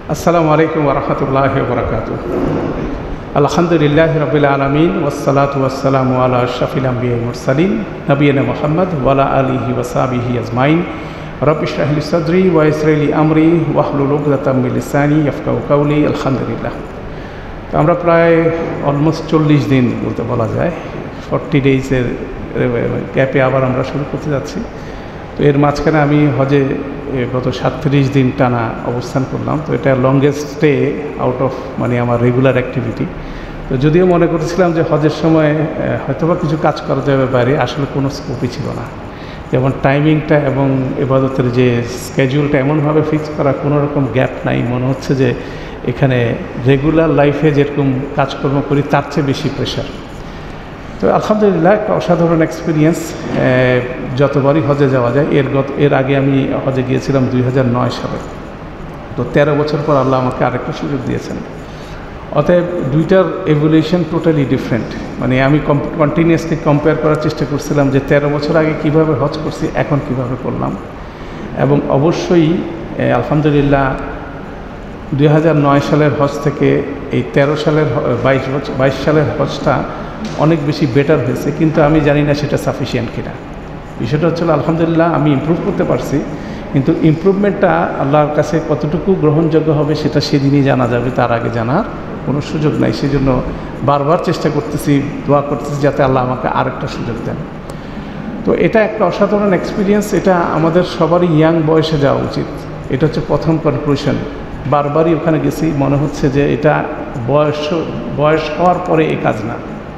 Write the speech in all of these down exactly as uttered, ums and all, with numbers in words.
আসসালামু আলাইকুম ওয়া রাহমাতুল্লাহি ওয়া বারাকাতুহু। আলহামদুলিল্লাহি রাব্বিল আলামিন ওয়াসসালাতু ওয়াসসালামু আলা আশরাফিল আমবিয়া ওয়াল মুরসালিন নবিয়িনা মুহাম্মদ ওয়া আলা আলিহি ওয়া সাহবিহি আজমাইন। রব্বি ইশরাহ লি সাদরি ওয়া ইয়াসসির লি আমরি ওয়াহলুল উকদাতাম মিন লিসানি ইয়াফকাহু কাওলি। আলহামদুলিল্লাহ। তো আমরা প্রায় অলমোস্ট চল্লিশ দিন বলতে বলা যায়, ফর্টি ডেইজের গ্যাপে আবার আমরা শুরু করতে যাচ্ছি। তো এর মাঝখানে আমি হজে গত সাতত্রিশ দিন টানা অবস্থান করলাম। তো এটা লংগেস্ট স্টে আউট অফ মানে আমার রেগুলার অ্যাক্টিভিটি। তো যদিও মনে করেছিলাম যে হজের সময় হয়তোবা কিছু কাজ করা যাবে বাইরে, আসলে কোনো স্কোপই ছিল না। যেমন টাইমিংটা এবং ইবাদতের যে স্কেডিউলটা এমনভাবে ফিক্স করা, কোনো রকম গ্যাপ নাই। মনে হচ্ছে যে এখানে রেগুলার লাইফে যেরকম কাজকর্ম করি তার চেয়ে বেশি প্রেশার। তো আলহামদুলিল্লাহ একটা অসাধারণ এক্সপিরিয়েন্স। যতবারই হজে যাওয়া যায়, এর গত এর আগে আমি হজে গিয়েছিলাম দুই হাজার নয় সালে। তো তেরো বছর পর আল্লাহ আমাকে আরেকটা সুযোগ দিয়েছেন। অতএব দুইটার এভলিউশন টোটালি ডিফারেন্ট। মানে আমি কন্টিনিউয়াসলি কম্পেয়ার করার চেষ্টা করছিলাম যে তেরো বছর আগে কিভাবে হজ করছি, এখন কিভাবে করলাম। এবং অবশ্যই আলহামদুলিল্লাহ দুই হাজার নয় সালের হজ থেকে এই তেরো সালের বাইশ বছর বাইশ সালের হজটা অনেক বেশি বেটার হয়েছে। কিন্তু আমি জানি না সেটা সাফিসিয়েন্ট কিনা। বিষয়টা হচ্ছিল আলহামদুলিল্লাহ আমি ইমপ্রুভ করতে পারছি, কিন্তু ইমপ্রুভমেন্টটা আল্লাহর কাছে কতটুকু গ্রহণযোগ্য হবে সেটা সেদিনই জানা যাবে, তার আগে জানার কোনো সুযোগ নাই। সেজন্য বারবার চেষ্টা করতেছি, দোয়া করতেছি যাতে আল্লাহ আমাকে আরেকটা সুযোগ দেন। তো এটা একটা অসাধারণ এক্সপিরিয়েন্স। এটা আমাদের সবারই ইয়াং বয়সে যাওয়া উচিত। এটা হচ্ছে প্রথম কনক্লুশন। বারবারই ওখানে গেছি, মনে হচ্ছে যে এটা বয়স বয়স হওয়ার পরে এই কাজ না।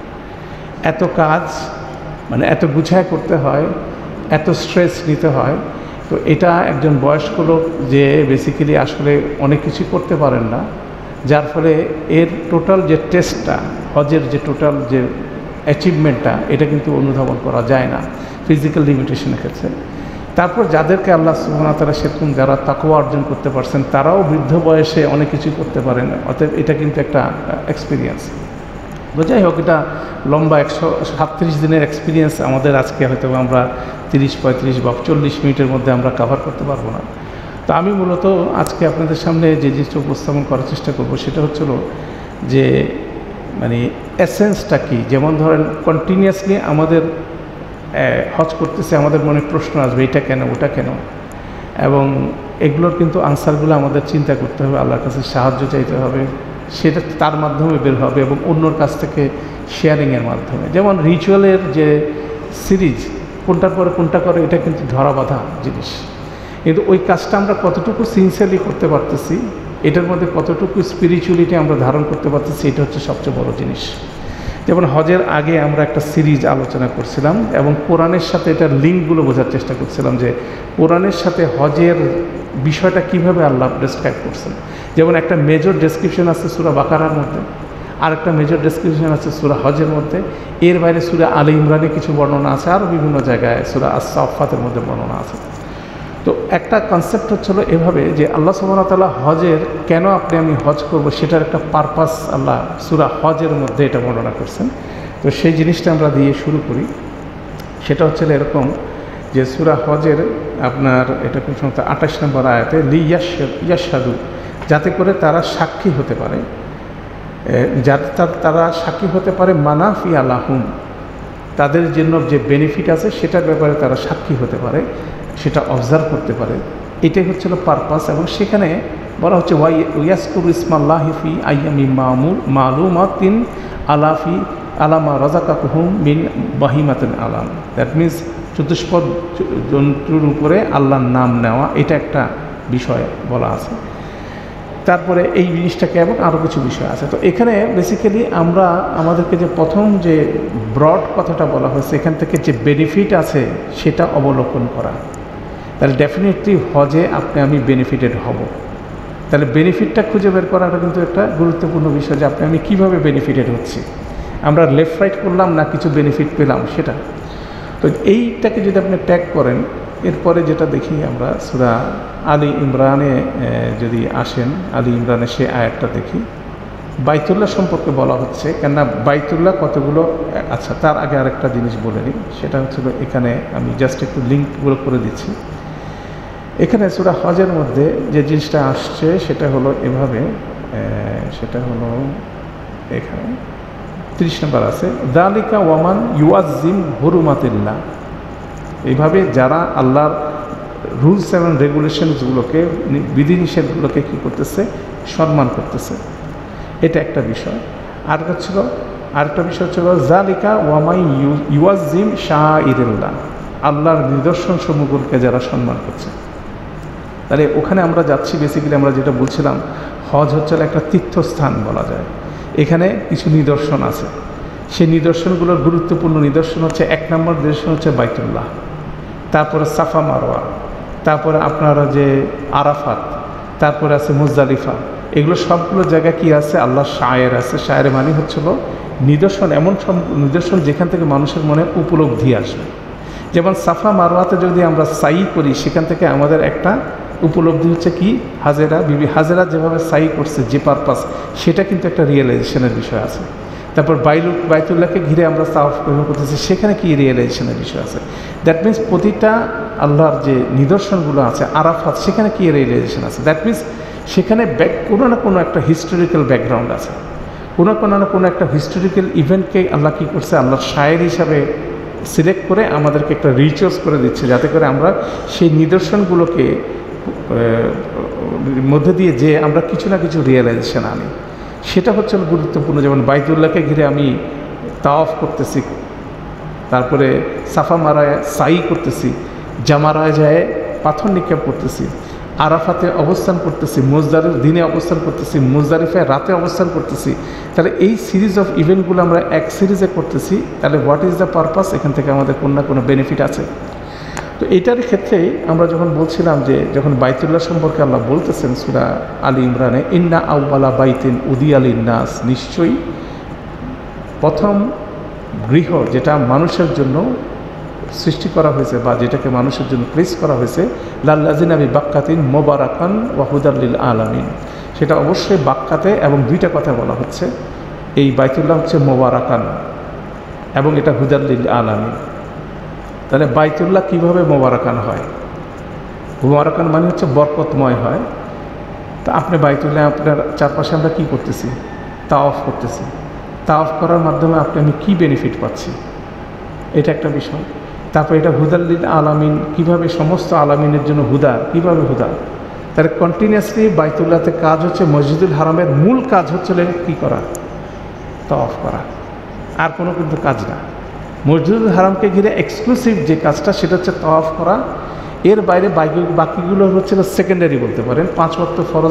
এত কাজ মানে এত গুছায় করতে হয়, এত স্ট্রেস নিতে হয়। তো এটা একজন বয়স্ক লোক যে বেসিক্যালি আসলে অনেক কিছু করতে পারেন না, যার ফলে এর টোটাল যে টেস্টটা, হজের যে টোটাল যে অ্যাচিভমেন্টটা, এটা কিন্তু অনুধাবন করা যায় না ফিজিক্যাল লিমিটেশনের ক্ষেত্রে। তারপর যাদেরকে আল্লাহ সুবহানাহু ওয়া তাআলা সেরকম যারা তাকওয়া অর্জন করতে পারছেন, তারাও বৃদ্ধ বয়সে অনেক কিছু করতে পারেন। অতএব এটা কিন্তু একটা এক্সপিরিয়েন্স। তো যাই হোক, এটা লম্বা একশো সাতত্রিশ দিনের এক্সপিরিয়েন্স আমাদের আজকে হয়তো আমরা তিরিশ পঁয়ত্রিশ বা চল্লিশ মিনিটের মধ্যে আমরা কাভার করতে পারবো না। তো আমি মূলত আজকে আপনাদের সামনে যে জিনিসটা উপস্থাপন করার চেষ্টা করব সেটা হচ্ছিল যে মানে এসেন্সটা কী। যেমন ধরেন কন্টিনিউয়াসলি আমাদের হজ করতেছে, আমাদের মনে প্রশ্ন আসবে এটা কেন ওটা কেন, এবং এগুলোর কিন্তু আনসারগুলো আমাদের চিন্তা করতে হবে, আল্লাহর কাছে সাহায্য চাইতে হবে, সেটা তার মাধ্যমে বের হবে এবং অন্যর কাছ থেকে শেয়ারিংয়ের মাধ্যমে। যেমন রিচুয়ালের যে সিরিজ, কোনটার পরে কোনটা করে, এটা কিন্তু ধরা বাঁধা জিনিস। কিন্তু ওই কাজটা আমরা কতটুকু সিনসিয়ারলি করতে পারতেছি, এটার মধ্যে কতটুকু স্পিরিচুয়ালিটি আমরা ধারণ করতে পারতেছি, এটা হচ্ছে সবচেয়ে বড় জিনিস। যেমন হজের আগে আমরা একটা সিরিজ আলোচনা করছিলাম এবং কোরআনের সাথে এটার লিঙ্কগুলো বোঝার চেষ্টা করছিলাম যে কোরআনের সাথে হজের বিষয়টা কিভাবে আল্লাহ ডেসক্রাইব করছেন। যেমন একটা মেজর ডেসক্রিপশন আছে সূরা বাকারার মধ্যে, আর একটা মেজর ডেসক্রিপশন আছে সূরা হজের মধ্যে। এর বাইরে সূরা আলে ইমরানে কিছু বর্ণনা আছে, আরও বিভিন্ন জায়গায় সূরা আস-সাফফাতের মধ্যে বর্ণনা আছে। তো একটা কনসেপ্ট হচ্ছিল এভাবে যে আল্লাহ সুবহানাহু ওয়া তাআলা হজের কেন আপনি আমি হজ করব সেটার একটা পারপাস আল্লাহ সূরা হজের মধ্যে এটা বর্ণনা করছেন। তো সেই জিনিসটা আমরা দিয়ে শুরু করি। সেটা হচ্ছে এরকম যে সূরা হজের আপনার এটা খুব সম্ভবত আঠাশ নম্বর আয়াতে লি ইয়াশহাদু, যাতে করে তারা সাক্ষী হতে পারে, যাতে তারা সাক্ষী হতে পারে মানাফিয়া লাহুম, তাদের জন্য যে বেনিফিট আছে সেটার ব্যাপারে তারা সাক্ষী হতে পারে, সেটা অবজার্ভ করতে পারে। এটাই হচ্ছিল পারপাস। এবং সেখানে বলা হচ্ছে ওয়াই ইয়াসকুরু ইসমাল্লাহি ফি আইয়ামি মামুল মালুমাতিন আলাফি আলামা রাযাকাকুহুম মিন বাহিমাতিন আলাম। দ্যাট মিনস চতুষ্পদ জন্তুর উপরে আল্লাহর নাম নেওয়া, এটা একটা বিষয় বলা আছে। তারপরে এই জিনিসটাকে এবং আরও কিছু বিষয় আছে। তো এখানে বেসিক্যালি আমরা আমাদেরকে যে প্রথম যে ব্রড কথাটা বলা হয়েছে, এখান থেকে যে বেনিফিট আছে সেটা অবলোকন করা। তাহলে ডেফিনেটলি হজে আপনি আমি বেনিফিটেড হব। তাহলে বেনিফিটটা খুঁজে বের করাটা কিন্তু একটা গুরুত্বপূর্ণ বিষয়, যে আপনি আমি কীভাবে বেনিফিটেড হচ্ছি। আমরা লেফট রাইট করলাম না কিছু বেনিফিট পেলাম সেটা। তো এইটাকে যদি আপনি ট্যাগ করেন, এরপরে যেটা দেখি আমরা সূরা আলী ইমরানে যদি আসেন, আলী ইমরানে সে আয়াতটা দেখি, বাইতুল্লাহ সম্পর্কে বলা হচ্ছে। কেননা বাইতুল্লাহ কতগুলো, আচ্ছা তার আগে আরেকটা জিনিস বলে নিই, সেটা হচ্ছিল এখানে আমি জাস্ট একটু লিঙ্কগুলো করে দিচ্ছি। এখানে সূরা হজের মধ্যে যে জিনিসটা আসছে সেটা হলো এভাবে, সেটা হলো এখানে ত্রিশ নম্বর আছে, যালিকা ওয়ামান ইউআজ্জিম হুরুমাতিল্লাহ। এইভাবে যারা আল্লাহর রুলস এবং রেগুলেশনসগুলোকে, বিধিনিষেধগুলোকে কী করতেছে, সম্মান করতেছে, এটা একটা বিষয়। আরেকটা ছিল আরেকটা বিষয় ছিল যালিকা ওয়ামাই ইউআজ্জিম শাআইরিল্লাহ, আল্লাহর নিদর্শন সমূহগুলোকে যারা সম্মান করছে। তাহলে ওখানে আমরা যাচ্ছি, বেসিক্যালি আমরা যেটা বলছিলাম, হজ হচ্ছে একটা তীর্থস্থান বলা যায়। এখানে কিছু নিদর্শন আছে, সেই নিদর্শনগুলোর গুরুত্বপূর্ণ নিদর্শন হচ্ছে, এক নম্বর নিদর্শন হচ্ছে বাইতুল্লাহ, তারপরে সাফা মারওয়া, তারপরে আপনারা যে আরাফাত, তারপরে আছে মুজদালিফা। এগুলো সবগুলো জায়গায় কি আছে, আল্লাহর শায়ের আছে। শায়ের মানে হচ্ছিল নিদর্শন, এমন সব নিদর্শন যেখান থেকে মানুষের মনে উপলব্ধি আসবে। যেমন সাফা মারওয়াতে যদি আমরা সাই করি, সেখান থেকে আমাদের একটা উপলব্ধি হচ্ছে কি, হাজেরা বিবি হাজেরা যেভাবে সাই করছে, যে পারপাস, সেটা কিন্তু একটা রিয়েলাইজেশনের বিষয় আছে। তারপর বাইলু বাইতুল্লাহকে ঘিরে আমরা তাওয়াফ করতেছি, সেখানে কি রিয়েলাইজেশনের বিষয় আছে। দ্যাট মিনস প্রতিটা আল্লাহর যে নিদর্শনগুলো আছে, আরাফাত, সেখানে কি রিয়েলাইজেশন আছে। দ্যাট মিনস সেখানে ব্যাক কোনো না কোনো একটা হিস্টোরিক্যাল ব্যাকগ্রাউন্ড আছে, কোনো কোনো না কোনো একটা হিস্টোরিক্যাল ইভেন্টকে আল্লাহ কী করছে, আল্লাহর শায়ের হিসাবে সিলেক্ট করে আমাদেরকে একটা রিচুয়ালস করে দিচ্ছে, যাতে করে আমরা সেই নিদর্শনগুলোকে মধ্যে দিয়ে যে আমরা কিছু না কিছু রিয়েলাইজেশন আনি। সেটা হচ্ছে গুরুত্বপূর্ণ। যেমন বাইতুল্লাহকে ঘিরে আমি তাওয়াফ করতেছি, তারপরে সাফা মারায় সাই করতেছি, জামারায় যায় পাথর নিক্ষেপ করতেছি, আরাফাতে অবস্থান করতেছি, মুজদালিফার দিনে অবস্থান করতেছি, মুজদালিফায় রাতে অবস্থান করতেছি। তাহলে এই সিরিজ অফ ইভেন্টগুলো আমরা এক সিরিজে করতেছি। তাহলে হোয়াট ইজ দ্য পারপাস, এখান থেকে আমাদের কোনো না কোনো বেনিফিট আছে। তো এটার ক্ষেত্রেই আমরা যখন বলছিলাম যে যখন বাইতুল্লাহ সম্পর্কে আল্লাহ বলতেছেন সূরা আলী ইমরানে, ইন্না আউওয়ালা বাইতিন উদিয়া লিন্নাস, নিশ্চয়ই প্রথম গৃহ যেটা মানুষের জন্য সৃষ্টি করা হয়েছে বা যেটাকে মানুষের জন্য প্লেস করা হয়েছে, লাল্লাযিনা বিবাক্কাতিন মুবারাকান ওয়া হুদাল লিল আলামিন, সেটা অবশ্যই বাক্কাতে, এবং দুইটা কথা বলা হচ্ছে। এই বাইতুল্লাহ হচ্ছে মুবারাকান এবং এটা হুদাল লিল আলামিন। তাহলে বাইতুল্লাহ কীভাবে মোবারকান হয়? মোবারকান মানে হচ্ছে বরকতময় হয়। তা আপনি বাইতুল্লাহ, আপনার চারপাশে আমরা কী করতেছি, তাওয়াফ করতেছি। তাওয়াফ করার মাধ্যমে আপনি আমি কী বেনিফিট পাচ্ছি, এটা একটা বিষয়। তারপর এটা হুদাল্লিল আলামিন, কীভাবে সমস্ত আলামিনের জন্য হুদা, কীভাবে হুদা। তাহলে কন্টিনিউয়াসলি বাইতুল্লাহতে কাজ হচ্ছে, মসজিদুল হারামের মূল কাজ হচ্ছে কী করা, তাওয়াফ করা, আর কোনো কিন্তু কাজ না। মসজিদুল হারামকে ঘিরে এক্সক্লুসিভ যে কাজটা, সেটা হচ্ছে তাওয়াফ করা। এর বাইরে বাকি বাকিগুলো হচ্ছে সেকেন্ডারি বলতে পারেন। পাঁচ ওয়াক্ত ফরজ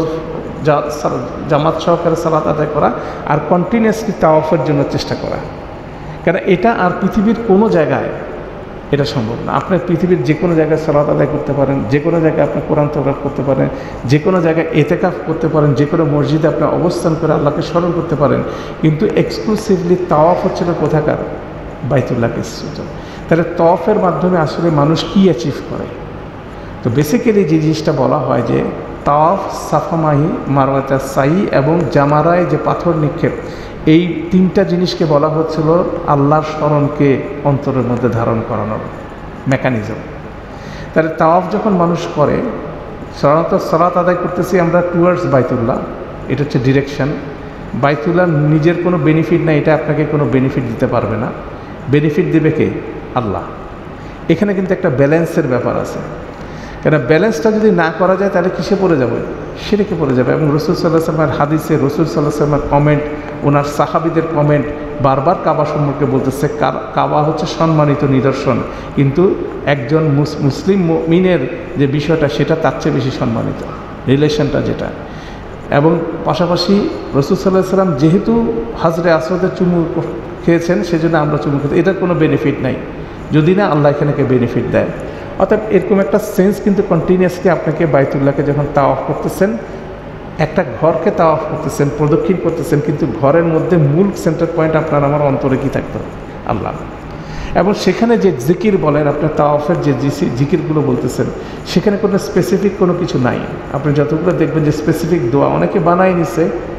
জামাত সহকারে সালাত আদায় করা, আর কন্টিনিউয়াসলি তাওয়াফের জন্য চেষ্টা করা। কারণ এটা আর পৃথিবীর কোনো জায়গায় এটা সম্ভব না। আপনি পৃথিবীর যে কোনো জায়গায় সালাত আদায় করতে পারেন, যে কোনো জায়গায় আপনি কোরআন তেলাওয়াত করতে পারেন, যে কোনো জায়গায় ইতিকাফ করতে পারেন, যে কোনো মসজিদে আপনি অবস্থান করে আল্লাহকে স্মরণ করতে পারেন, কিন্তু এক্সক্লুসিভলি তাওয়াফ হচ্ছে না কোথাকার, বাইতুল্লাহকে সূচনা। তাহলে তাওয়াফের মাধ্যমে আসলে মানুষ কী অ্যাচিভ করে? তো বেসিক্যালি যে জিনিসটা বলা হয় যে তাওয়াফ, সাফামাহি, মারওয়াতে সাই এবং জামারায় যে পাথর নিক্ষেপ, এই তিনটা জিনিসকে বলা হচ্ছিল আল্লাহর স্মরণকে অন্তরের মধ্যে ধারণ করানোর মেকানিজম। তাহলে তাওয়াফ যখন মানুষ করে, সাধারণত সালাত আদায় করতেছি আমরা টুয়ার্ডস বাইতুল্লাহ, এটা হচ্ছে ডিরেকশন। বাইতুল্লাহ নিজের কোনো বেনিফিট নাই, এটা আপনাকে কোনো বেনিফিট দিতে পারবে না। বেনিফিট দেবে কে? আল্লাহ। এখানে কিন্তু একটা ব্যালেন্সের ব্যাপার আছে। কেন ব্যালেন্সটা যদি না করা যায়, তাহলে কিসে পড়ে যাবে? শিরকে পড়ে যাবে। এবং রসুল সাল্লাল্লাহু আলাইহি ওয়াসাল্লামের হাদিসে রসুল সাল্লাল্লাহু আলাইহি ওয়াসাল্লামের কমেন্ট, ওনার সাহাবীদের কমেন্ট বারবার কাবা সম্পর্কে বলতেছে, কাবা হচ্ছে সম্মানিত নিদর্শন, কিন্তু একজন মুসলিম মুমিনের যে বিষয়টা, সেটা তার চেয়ে বেশি সম্মানিত, রিলেশনটা যেটা। এবং পাশাপাশি রসুল সাল্লাল্লাহু আলাইহি ওয়াসাল্লাম যেহেতু হাজরে আসওয়াদের চুমু খেয়েছেন, সেজন্য আমরা চুমু খেতে, এটার কোনো বেনিফিট নাই যদি না আল্লাহ এখানেকে বেনিফিট দেয়। অর্থাৎ এরকম একটা সেন্স কিন্তু কন্টিনিউয়াসলি আপনাকে বাইতুল্লাহকে যখন তাওয়াফ করতেছেন, একটা ঘরকে তাওয়াফ করতেছেন, প্রদক্ষিণ করতেছেন, কিন্তু ঘরের মধ্যে মূল সেন্টার পয়েন্ট আপনার আমার অন্তরে কী থাকতো? আল্লাহ। এবং সেখানে যে জিকির বলেন, আপনার তাওয়াফের যে জিকিরগুলো বলতেছেন, সেখানে কোনো স্পেসিফিক কোনো কিছু নাই। আপনি যতগুলো দেখবেন যে স্পেসিফিক দোয়া অনেকে বানাই নিছে,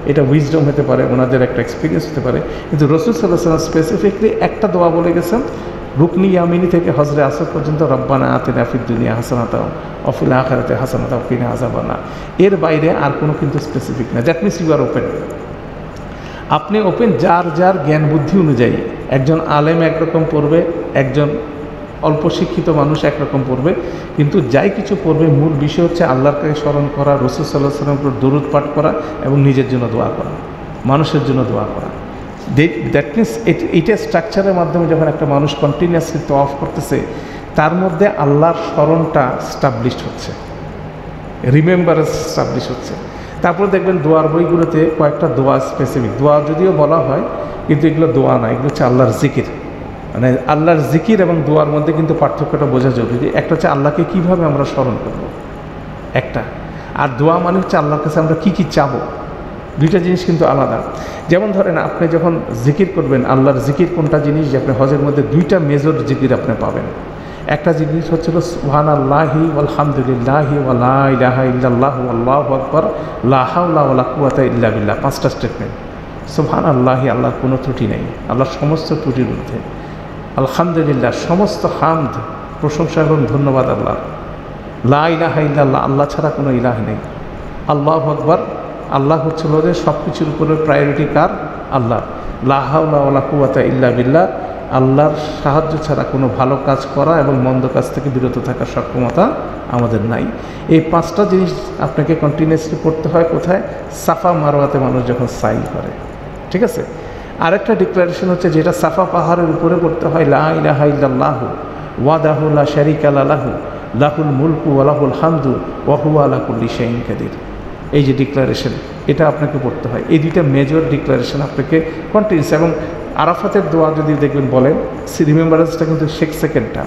এটা উইজডম হতে পারে, ওনাদের একটা এক্সপিরিয়েন্স হতে পারে। কিন্তু রাসূল সাল্লাল্লাহু আলাইহি ওয়াসাল্লাম স্পেসিফিকলি একটা দোয়া বলে গেছেন, রুকনি ইয়ামিনী থেকে হজরে আসর পর্যন্ত, রব্বানা আতিনা ফিদ দুনিয়া হাসানাতাও ওয়া ফিল আখিরাতি হাসানাতাও ওয়া কিনা আযাবান্নার। এর বাইরে আর কোনো কিন্তু স্পেসিফিক না। That means you are open, আপনি ওপেন যার যার জ্ঞান বুদ্ধি অনুযায়ী। একজন আলেম একরকম পড়বে, একজন অল্প শিক্ষিত মানুষ একরকম পড়বে, কিন্তু যাই কিছু পড়বে মূল বিষয় হচ্ছে আল্লাহকে স্মরণ করা, রাসূল সাল্লাল্লাহু আলাইহি ওয়াসাল্লামের উপর দরুদ পাঠ করা এবং নিজের জন্য দোয়া করা, মানুষের জন্য দোয়া করা। দ্যাট মিনস এইটা স্ট্রাকচারের মাধ্যমে যখন একটা মানুষ কন্টিনিউয়াসলি তওয়াফ করতেছে, তার মধ্যে আল্লাহর স্মরণটা স্টাবলিশড হচ্ছে, রিমেম্বারেন্স স্টাবলিশ হচ্ছে। তারপরে দেখবেন দোয়ার বইগুলোতে কয়েকটা দোয়া স্পেসিফিক, দোয়া যদিও বলা হয় কিন্তু এগুলো দোয়া না, এগুলো হচ্ছে আল্লাহর জিকির। মানে আল্লাহর জিকির এবং দোয়ার মধ্যে কিন্তু পার্থক্যটা বোঝা জরুরি। একটা হচ্ছে আল্লাহকে কীভাবে আমরা স্মরণ করব একটা, আর দোয়া মানে হচ্ছে আল্লাহর কাছে আমরা কী কী চাবো, দুইটা জিনিস কিন্তু আলাদা। যেমন ধরেন আপনি যখন জিকির করবেন, আল্লাহর জিকির কোনটা জিনিস যে আপনি হজের মধ্যে দুইটা মেজর জিকির আপনি পাবেন। একটা জিনিস হচ্ছিল সুবহানাল্লাহি ওয়ালহামদুলিল্লাহি ওয়া লা ইলাহা ইল্লাল্লাহু আল্লাহু আকবার লা হাওলা ওয়া লা কুওয়াতা ইল্লা বিল্লাহ, পাঁচটা স্টেটমেন্ট। সুবহানাল্লাহি, আল্লাহর কোনো ত্রুটি নেই, আল্লাহর সমস্ত ত্রুটির ঊর্ধ্বে। আলহামদুলিল্লাহ, সমস্ত হামদ, প্রশংসা এবং ধন্যবাদ আল্লাহ। লা ইলাহা ইল্লাল্লাহ, আল্লাহ ছাড়া কোনো ইলাহ নেই। আল্লাহু আকবার, আল্লাহ হচ্ছিল যে সব কিছুর উপরে প্রায়োরিটি কার? আল্লাহ। লা হাওলা ওয়া লা কুওয়াতা ইল্লা বিল্লাহ, আল্লাহর সাহায্য ছাড়া কোনো ভালো কাজ করা এবং মন্দ কাজ থেকে বিরত থাকার সক্ষমতা আমাদের নাই। এই পাঁচটা জিনিস আপনাকে কন্টিনিউয়াসলি করতে হয়। কোথায়? সাফা মারওয়াতে মানুষ যখন সাই করে, ঠিক আছে। আরেকটা ডিক্লারেশন হচ্ছে যেটা সাফা পাহাড়ের উপরে করতে হয়, লা ইলাহা ইল্লাল্লাহু ওয়াহদাহু লা শারীকা লাহু লাহুল মুলকু ওয়া লাহুল হামদু ওয়া হুয়া আলা কুল্লি শাইইন কাদির। এই যে ডিক্লারেশন, এটা আপনাকে পড়তে হয়। এই দুইটা মেজর ডিক্লারেশন আপনাকে কন্টিনিউস। এবং আরাফাতের দোয়া যদি দেখবেন বলেন, রিমেম্বারেন্সটা কিন্তু শেখ সেকেন্ডটা।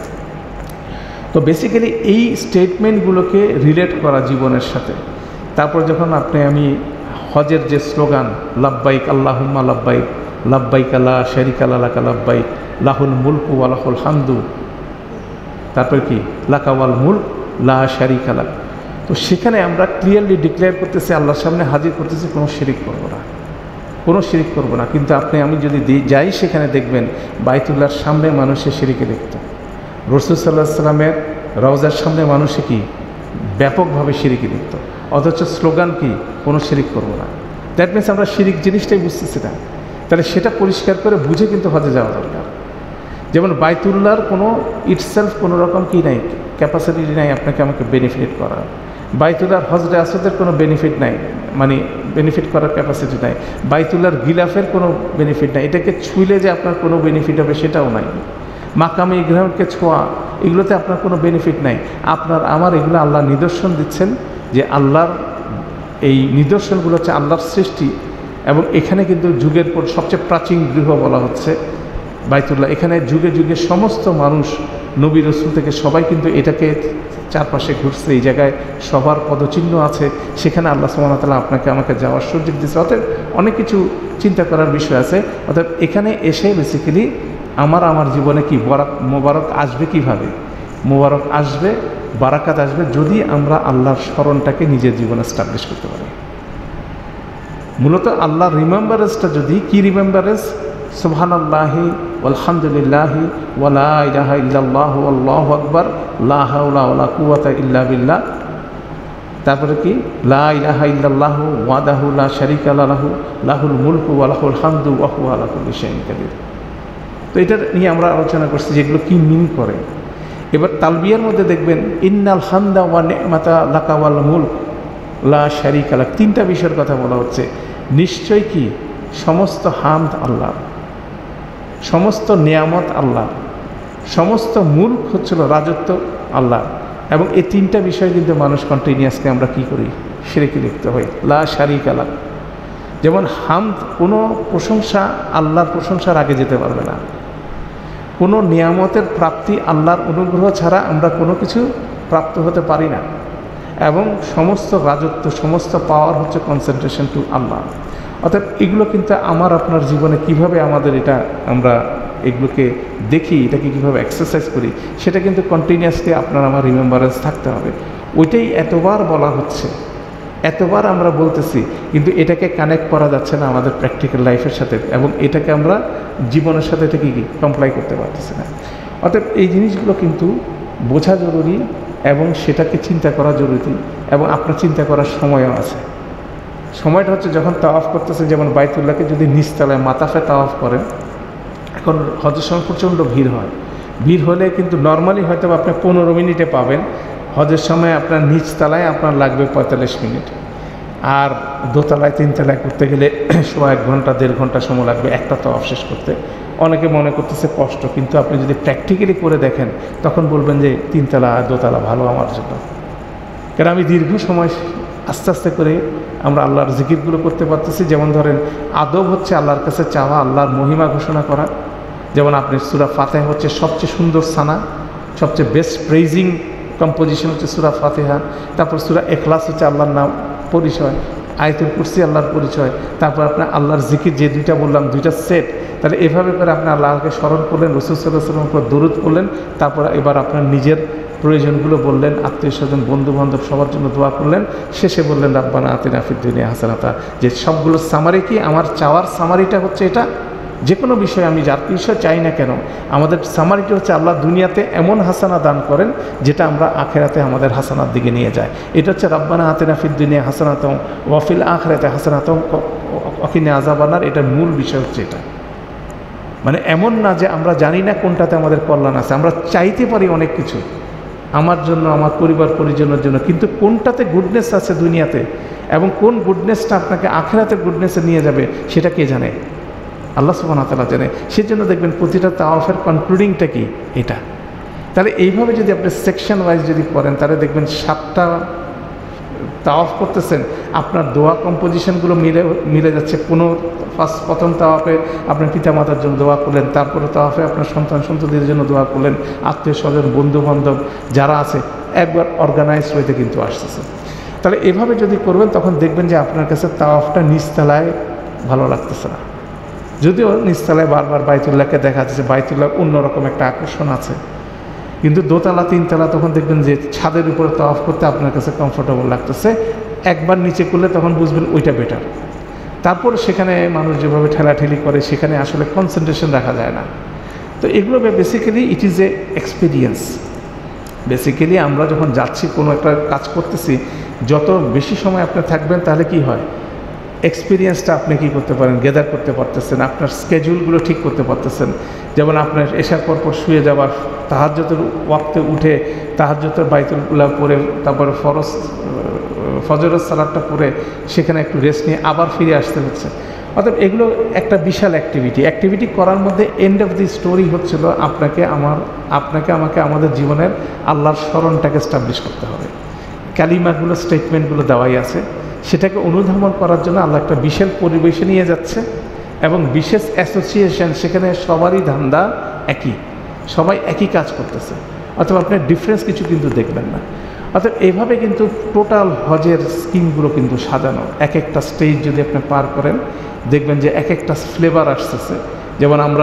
তো বেসিক্যালি এই স্টেটমেন্টগুলোকে রিলেট করা জীবনের সাথে। তারপর যখন আপনি আমি হজের যে স্লোগান লাব্বাইক আল্লাহুম্মা লাব্বাইক লাব্বাইক লা শারীকা লাকা লাব্বাইক লাহুল মুলকু ওয়া লাহুল হামদু, তারপর কি লাকা ওয়াল মুলক লা শারীকা লাক। তো সেখানে আমরা ক্লিয়ারলি ডিক্লেয়ার করতেছি, আল্লাহর সামনে হাজির করতেছি, কোনো শিরিক করবো না, কোনো শিরিক করবো না। কিন্তু আপনি আমি যদি যাই সেখানে দেখবেন বাইতুল্লাহর সামনে মানুষে শিরিকে লিপ্ত, রাসূল সাল্লাল্লাহু আলাইহি ওয়াসাল্লামের রওজার সামনে মানুষে কি ব্যাপকভাবে শিরিকে লিপ্ত, অথচ স্লোগান কি কোনো শিরিক করবো না। দ্যাট মিনস আমরা শিরিক জিনিসটাই বুঝতেছি না। তাহলে সেটা পরিষ্কার করে বুঝে কিন্তু হজে যাওয়া দরকার। যেমন বাইতুল্লাহর কোনো ইটসেলফ কোনো রকম কি নাই, ক্যাপাসিটি নাই আপনাকে আমাকে বেনিফিট করার। বাইতুল্লাহর হজরে আসদের কোনো বেনিফিট নাই, মানে বেনিফিট করার ক্যাপাসিটি নাই। বাইতুল্লাহর গিলাফের কোনো বেনিফিট নাই, এটাকে ছুঁলে যে আপনার কোনো বেনিফিট হবে সেটাও নাই। মাকামে ইব্রাহিমকে ছোঁয়া, এগুলোতে আপনার কোনো বেনিফিট নাই। আপনার আমার এগুলো আল্লাহ নিদর্শন দিচ্ছেন যে আল্লাহর এই নিদর্শনগুলো হচ্ছে আল্লাহর সৃষ্টি। এবং এখানে কিন্তু যুগের পর সবচেয়ে প্রাচীন গৃহ বলা হচ্ছে বাইতুল্লাহ। এখানে যুগে যুগে সমস্ত মানুষ, নবী রাসূল থেকে সবাই কিন্তু এটাকে চারপাশে ঘুরছে। এই জায়গায় সবার পদচিহ্ন আছে, সেখানে আল্লাহ সুবহানাহু ওয়া তাআলা আপনাকে আমাকে যাওয়ার সুযোগ দিচ্ছে। অতএব অনেক কিছু চিন্তা করার বিষয় আছে। অতএব এখানে এসে বেসিক্যালি আমার আমার জীবনে কি বরাক মোবারক আসবে, কিভাবে মোবারক আসবে, বারাকাত আসবে যদি আমরা আল্লাহর স্মরণটাকে নিজের জীবনে এস্টাবলিশ করতে পারি। মূলত আল্লাহর রিমেম্বারেন্সটা যদি কি রিমেম্বারেন্স, সুবহানাল্লাহি ওয়ালহামদুলিল্লাহি ওয়া লা ইলাহা ইল্লাল্লাহু আল্লাহু আকবার লা হাওলা ওয়া লা কুওয়াতা ইল্লা বিল্লাহ। তারপরে কি লা ইলাহা ইল্লাল্লাহু ওয়াহদাহু লা শারীকা লাহু লাহুল মুলকু ওয়া লাহুল হামদু ওয়া হুয়া আলা কুল্লি শাইইন কাদির। তো এটা নিয়ে আমরা আলোচনা করছি যেগুলো কি মিন করে। এবার তালবিয়ার মধ্যে দেখবেন ইন্নাল হামদা ওয়া নি'মাতা লাকা ওয়াল মুলক লা শারীকা লাক, তিনটা বিষয়ের কথা বলা হচ্ছে। নিশ্চয় কি সমস্ত হামদ আল্লাহ, সমস্ত নিয়ামত আল্লাহ, সমস্ত মুলক হচ্ছিল রাজত্ব আল্লাহ। এবং এই তিনটা বিষয় কিন্তু মানুষ কন্টিনিউয়াসলি আমরা কি করি, শিরকে লিপ্ত হই। লা শারীকা লাক, যেমন হামদ, কোনো প্রশংসা আল্লাহর প্রশংসার আগে যেতে পারবে না। কোনো নিয়ামতের প্রাপ্তি আল্লাহর অনুগ্রহ ছাড়া আমরা কোনো কিছু প্রাপ্ত হতে পারি না। এবং সমস্ত রাজত্ব, সমস্ত পাওয়ার হচ্ছে কনসেন্ট্রেশন টু আল্লাহ। অর্থাৎ এগুলো কিন্তু আমার আপনার জীবনে কিভাবে আমাদের এটা আমরা এগুলোকে দেখি, এটাকে কীভাবে এক্সারসাইজ করি, সেটা কিন্তু কন্টিনিউয়াসলি আপনার আমার রিমেম্বারেন্স থাকতে হবে। ওইটাই এতবার বলা হচ্ছে এতবার আমরা বলতেছি, কিন্তু এটাকে কানেক্ট করা যাচ্ছে না আমাদের প্র্যাকটিক্যাল লাইফের সাথে, এবং এটাকে আমরা জীবনের সাথে এটাকে কি কমপ্লাই করতে পারতেছি না। অর্থাৎ এই জিনিসগুলো কিন্তু বোঝা জরুরি এবং সেটাকে চিন্তা করা জরুরি, এবং আপনার চিন্তা করার সময়ও আছে। সময়টা হচ্ছে যখন তাওয়াফ করতেছে, যেমন বাইতুল্লাহকে যদি নিচতলায় মাতাফে তাওয়াফ করেন, এখন হজের সময় প্রচণ্ড ভিড় হয়, ভিড় হলে কিন্তু নর্মালি হয়তো আপনি পনেরো মিনিটে পাবেন, হজের সময় আপনার নিচতলায় আপনার লাগবে পঁয়তাল্লিশ মিনিট, আর দোতলায় তিনতলায় করতে গেলে সোয়া এক ঘন্টা দেড় ঘন্টা সময় লাগবে একটা তাওয়াফ শেষ করতে। অনেকে মনে করতেছে কষ্ট, কিন্তু আপনি যদি প্র্যাকটিক্যালি করে দেখেন তখন বলবেন যে তিনতলা আর দোতলা ভালো আমার জন্য। কারণ আমি দীর্ঘ সময় আস্তে আস্তে করে আমরা আল্লাহর জিকিরগুলো করতে পারতেছি। যেমন ধরেন আদব হচ্ছে আল্লাহর কাছে চাওয়া, আল্লাহর মহিমা ঘোষণা করা। যেমন আপনি সূরা ফাতিহা হচ্ছে সবচেয়ে সুন্দর সানা, সবচেয়ে বেস্ট প্রেজিং কম্পোজিশন হচ্ছে সূরা ফাতিহা। তারপর সূরা ইখলাস হচ্ছে আল্লাহর নাম পরিচয়, আয়াতুল কুরসি আল্লাহর পরিচয়। তারপর আপনার আল্লাহর জিকির যে দুইটা বললাম, দুইটা সেট। তাহলে এভাবে করে আপনি আল্লাহকে স্মরণ করলেন, রাসূল সাল্লাল্লাহু আলাইহি ওয়াসাল্লামের উপর দরুদ করলেন, তারপর এবার আপনার নিজের প্রয়োজনগুলো বললেন, আত্মীয় স্বজন বন্ধু বান্ধব সবার জন্য দোয়া করলেন, শেষে বললেন রাব্বানা আতিনা ফিদ দুনিয়া হাসানাতা। যে সবগুলো সামারি কি, আমার চাওয়ার সামারিটা হচ্ছে এটা। যে কোনো বিষয়ে আমি যার বিষয় চাই না কেন, আমাদের সামারিটি হচ্ছে আল্লাহ দুনিয়াতে এমন হাসানা দান করেন যেটা আমরা আখেরাতে আমাদের হাসানার দিকে নিয়ে যায়। এটা হচ্ছে রাব্বানা আতিনা ফিদ দুনিয়া হাসানাতাও ওয়া ফিল আখিরাতি হাসানাতাও ওয়া কিনা আযাবান্নার। এটার মূল বিষয় হচ্ছে এটা। মানে এমন না যে আমরা জানি না কোনটাতে আমাদের কল্যাণ আছে, আমরা চাইতে পারি অনেক কিছু আমার জন্য, আমার পরিবার পরিজনের জন্য, কিন্তু কোনটাতে গুডনেস আছে দুনিয়াতে এবং কোন গুডনেসটা আপনাকে আখেরাতে গুডনেসে নিয়ে যাবে সেটা কে জানে? আল্লাহ সুবহানাহু ওয়া তাআলা জানে। সেজন্য দেখবেন প্রতিটা তাওয়াফের কনক্লুডিংটা কি এটা। তাহলে এইভাবে যদি আপনি সেকশন ওয়াইজ যদি করেন, তাহলে দেখবেন সাতটা তাওয়াফ করতেছেন, আপনার দোয়া কম্পোজিশনগুলো মিলে মিলে যাচ্ছে। কোনো ফার্স্ট প্রথম তাওয়াফে আপনার পিতামাতার জন্য দোয়া করলেন, তারপরে তাওয়াফে আপনার সন্তান সন্ততিদের জন্য দোয়া করলেন, আত্মীয় স্বজন বন্ধু বান্ধব যারা আছে একবার অর্গানাইজড হইতে কিন্তু আসতেছে। তাহলে এভাবে যদি করবেন তখন দেখবেন যে আপনার কাছে তাওয়াফটা নিচতলায় ভালো লাগতেছে না। যদিও নিচতলায় বারবার বাইতুল্লাহকে দেখা যাচ্ছে, বাইতুল্লাহ অন্যরকম একটা আকর্ষণ আছে, কিন্তু দোতলা তিনতলা তখন দেখবেন যে ছাদের উপরে তাওয়াফ করতে আপনার কাছে কমফোর্টেবল লাগতেছে। একবার নিচে করলে তখন বুঝবেন ওইটা বেটার। তারপর সেখানে মানুষ যেভাবে ঠেলাঠেলি করে সেখানে আসলে কনসেন্ট্রেশন রাখা যায় না। তো এগুলো basically it is a experience. Basically আমরা যখন যাচ্ছি কোনো একটা কাজ করতেছি, যত বেশি সময় আপনি থাকবেন তাহলে কি হয়, এক্সপিরিয়েন্সটা আপনি কী করতে পারেন, গেদার করতে পারতেছেন, আপনার স্কেডিউলগুলো ঠিক করতে পারতেছেন। যেমন আপনার এশার পর পর শুয়ে যাওয়ার, তাহাজ্জুদের ওয়াক্তে উঠে তাহাজ্জুদের বাইতুল্লাহ পড়ে তারপরে ফরজ ফজরের সালাতটা পড়ে সেখানে একটু রেস্ট নিয়ে আবার ফিরে আসতে হচ্ছে। অর্থাৎ এগুলো একটা বিশাল অ্যাক্টিভিটি। অ্যাক্টিভিটি করার মধ্যে এন্ড অফ দি স্টোরি হচ্ছিল আপনাকে আমার আপনাকে আমাকে আমাদের জীবনের আল্লাহর স্মরণটাকে এস্টাবলিশ করতে হবে। কালিমাগুলো স্টেটমেন্টগুলো দেওয়াই আছে, সেটাকে অনুধাবন করার জন্য আল্লাহ একটা বিশাল পরিবেশে নিয়ে যাচ্ছে এবং বিশেষ অ্যাসোসিয়েশন, সেখানে সবারই ধান্দা একই, সবাই একই কাজ করতেছে। অথবা আপনার ডিফারেন্স কিছু কিন্তু দেখবেন না। অর্থাৎ এইভাবে কিন্তু টোটাল হজের স্কিমগুলো কিন্তু সাজানো। এক একটা স্টেজ যদি আপনি পার করেন দেখবেন যে এক একটা ফ্লেভার আসতেছে। যেমন আমরা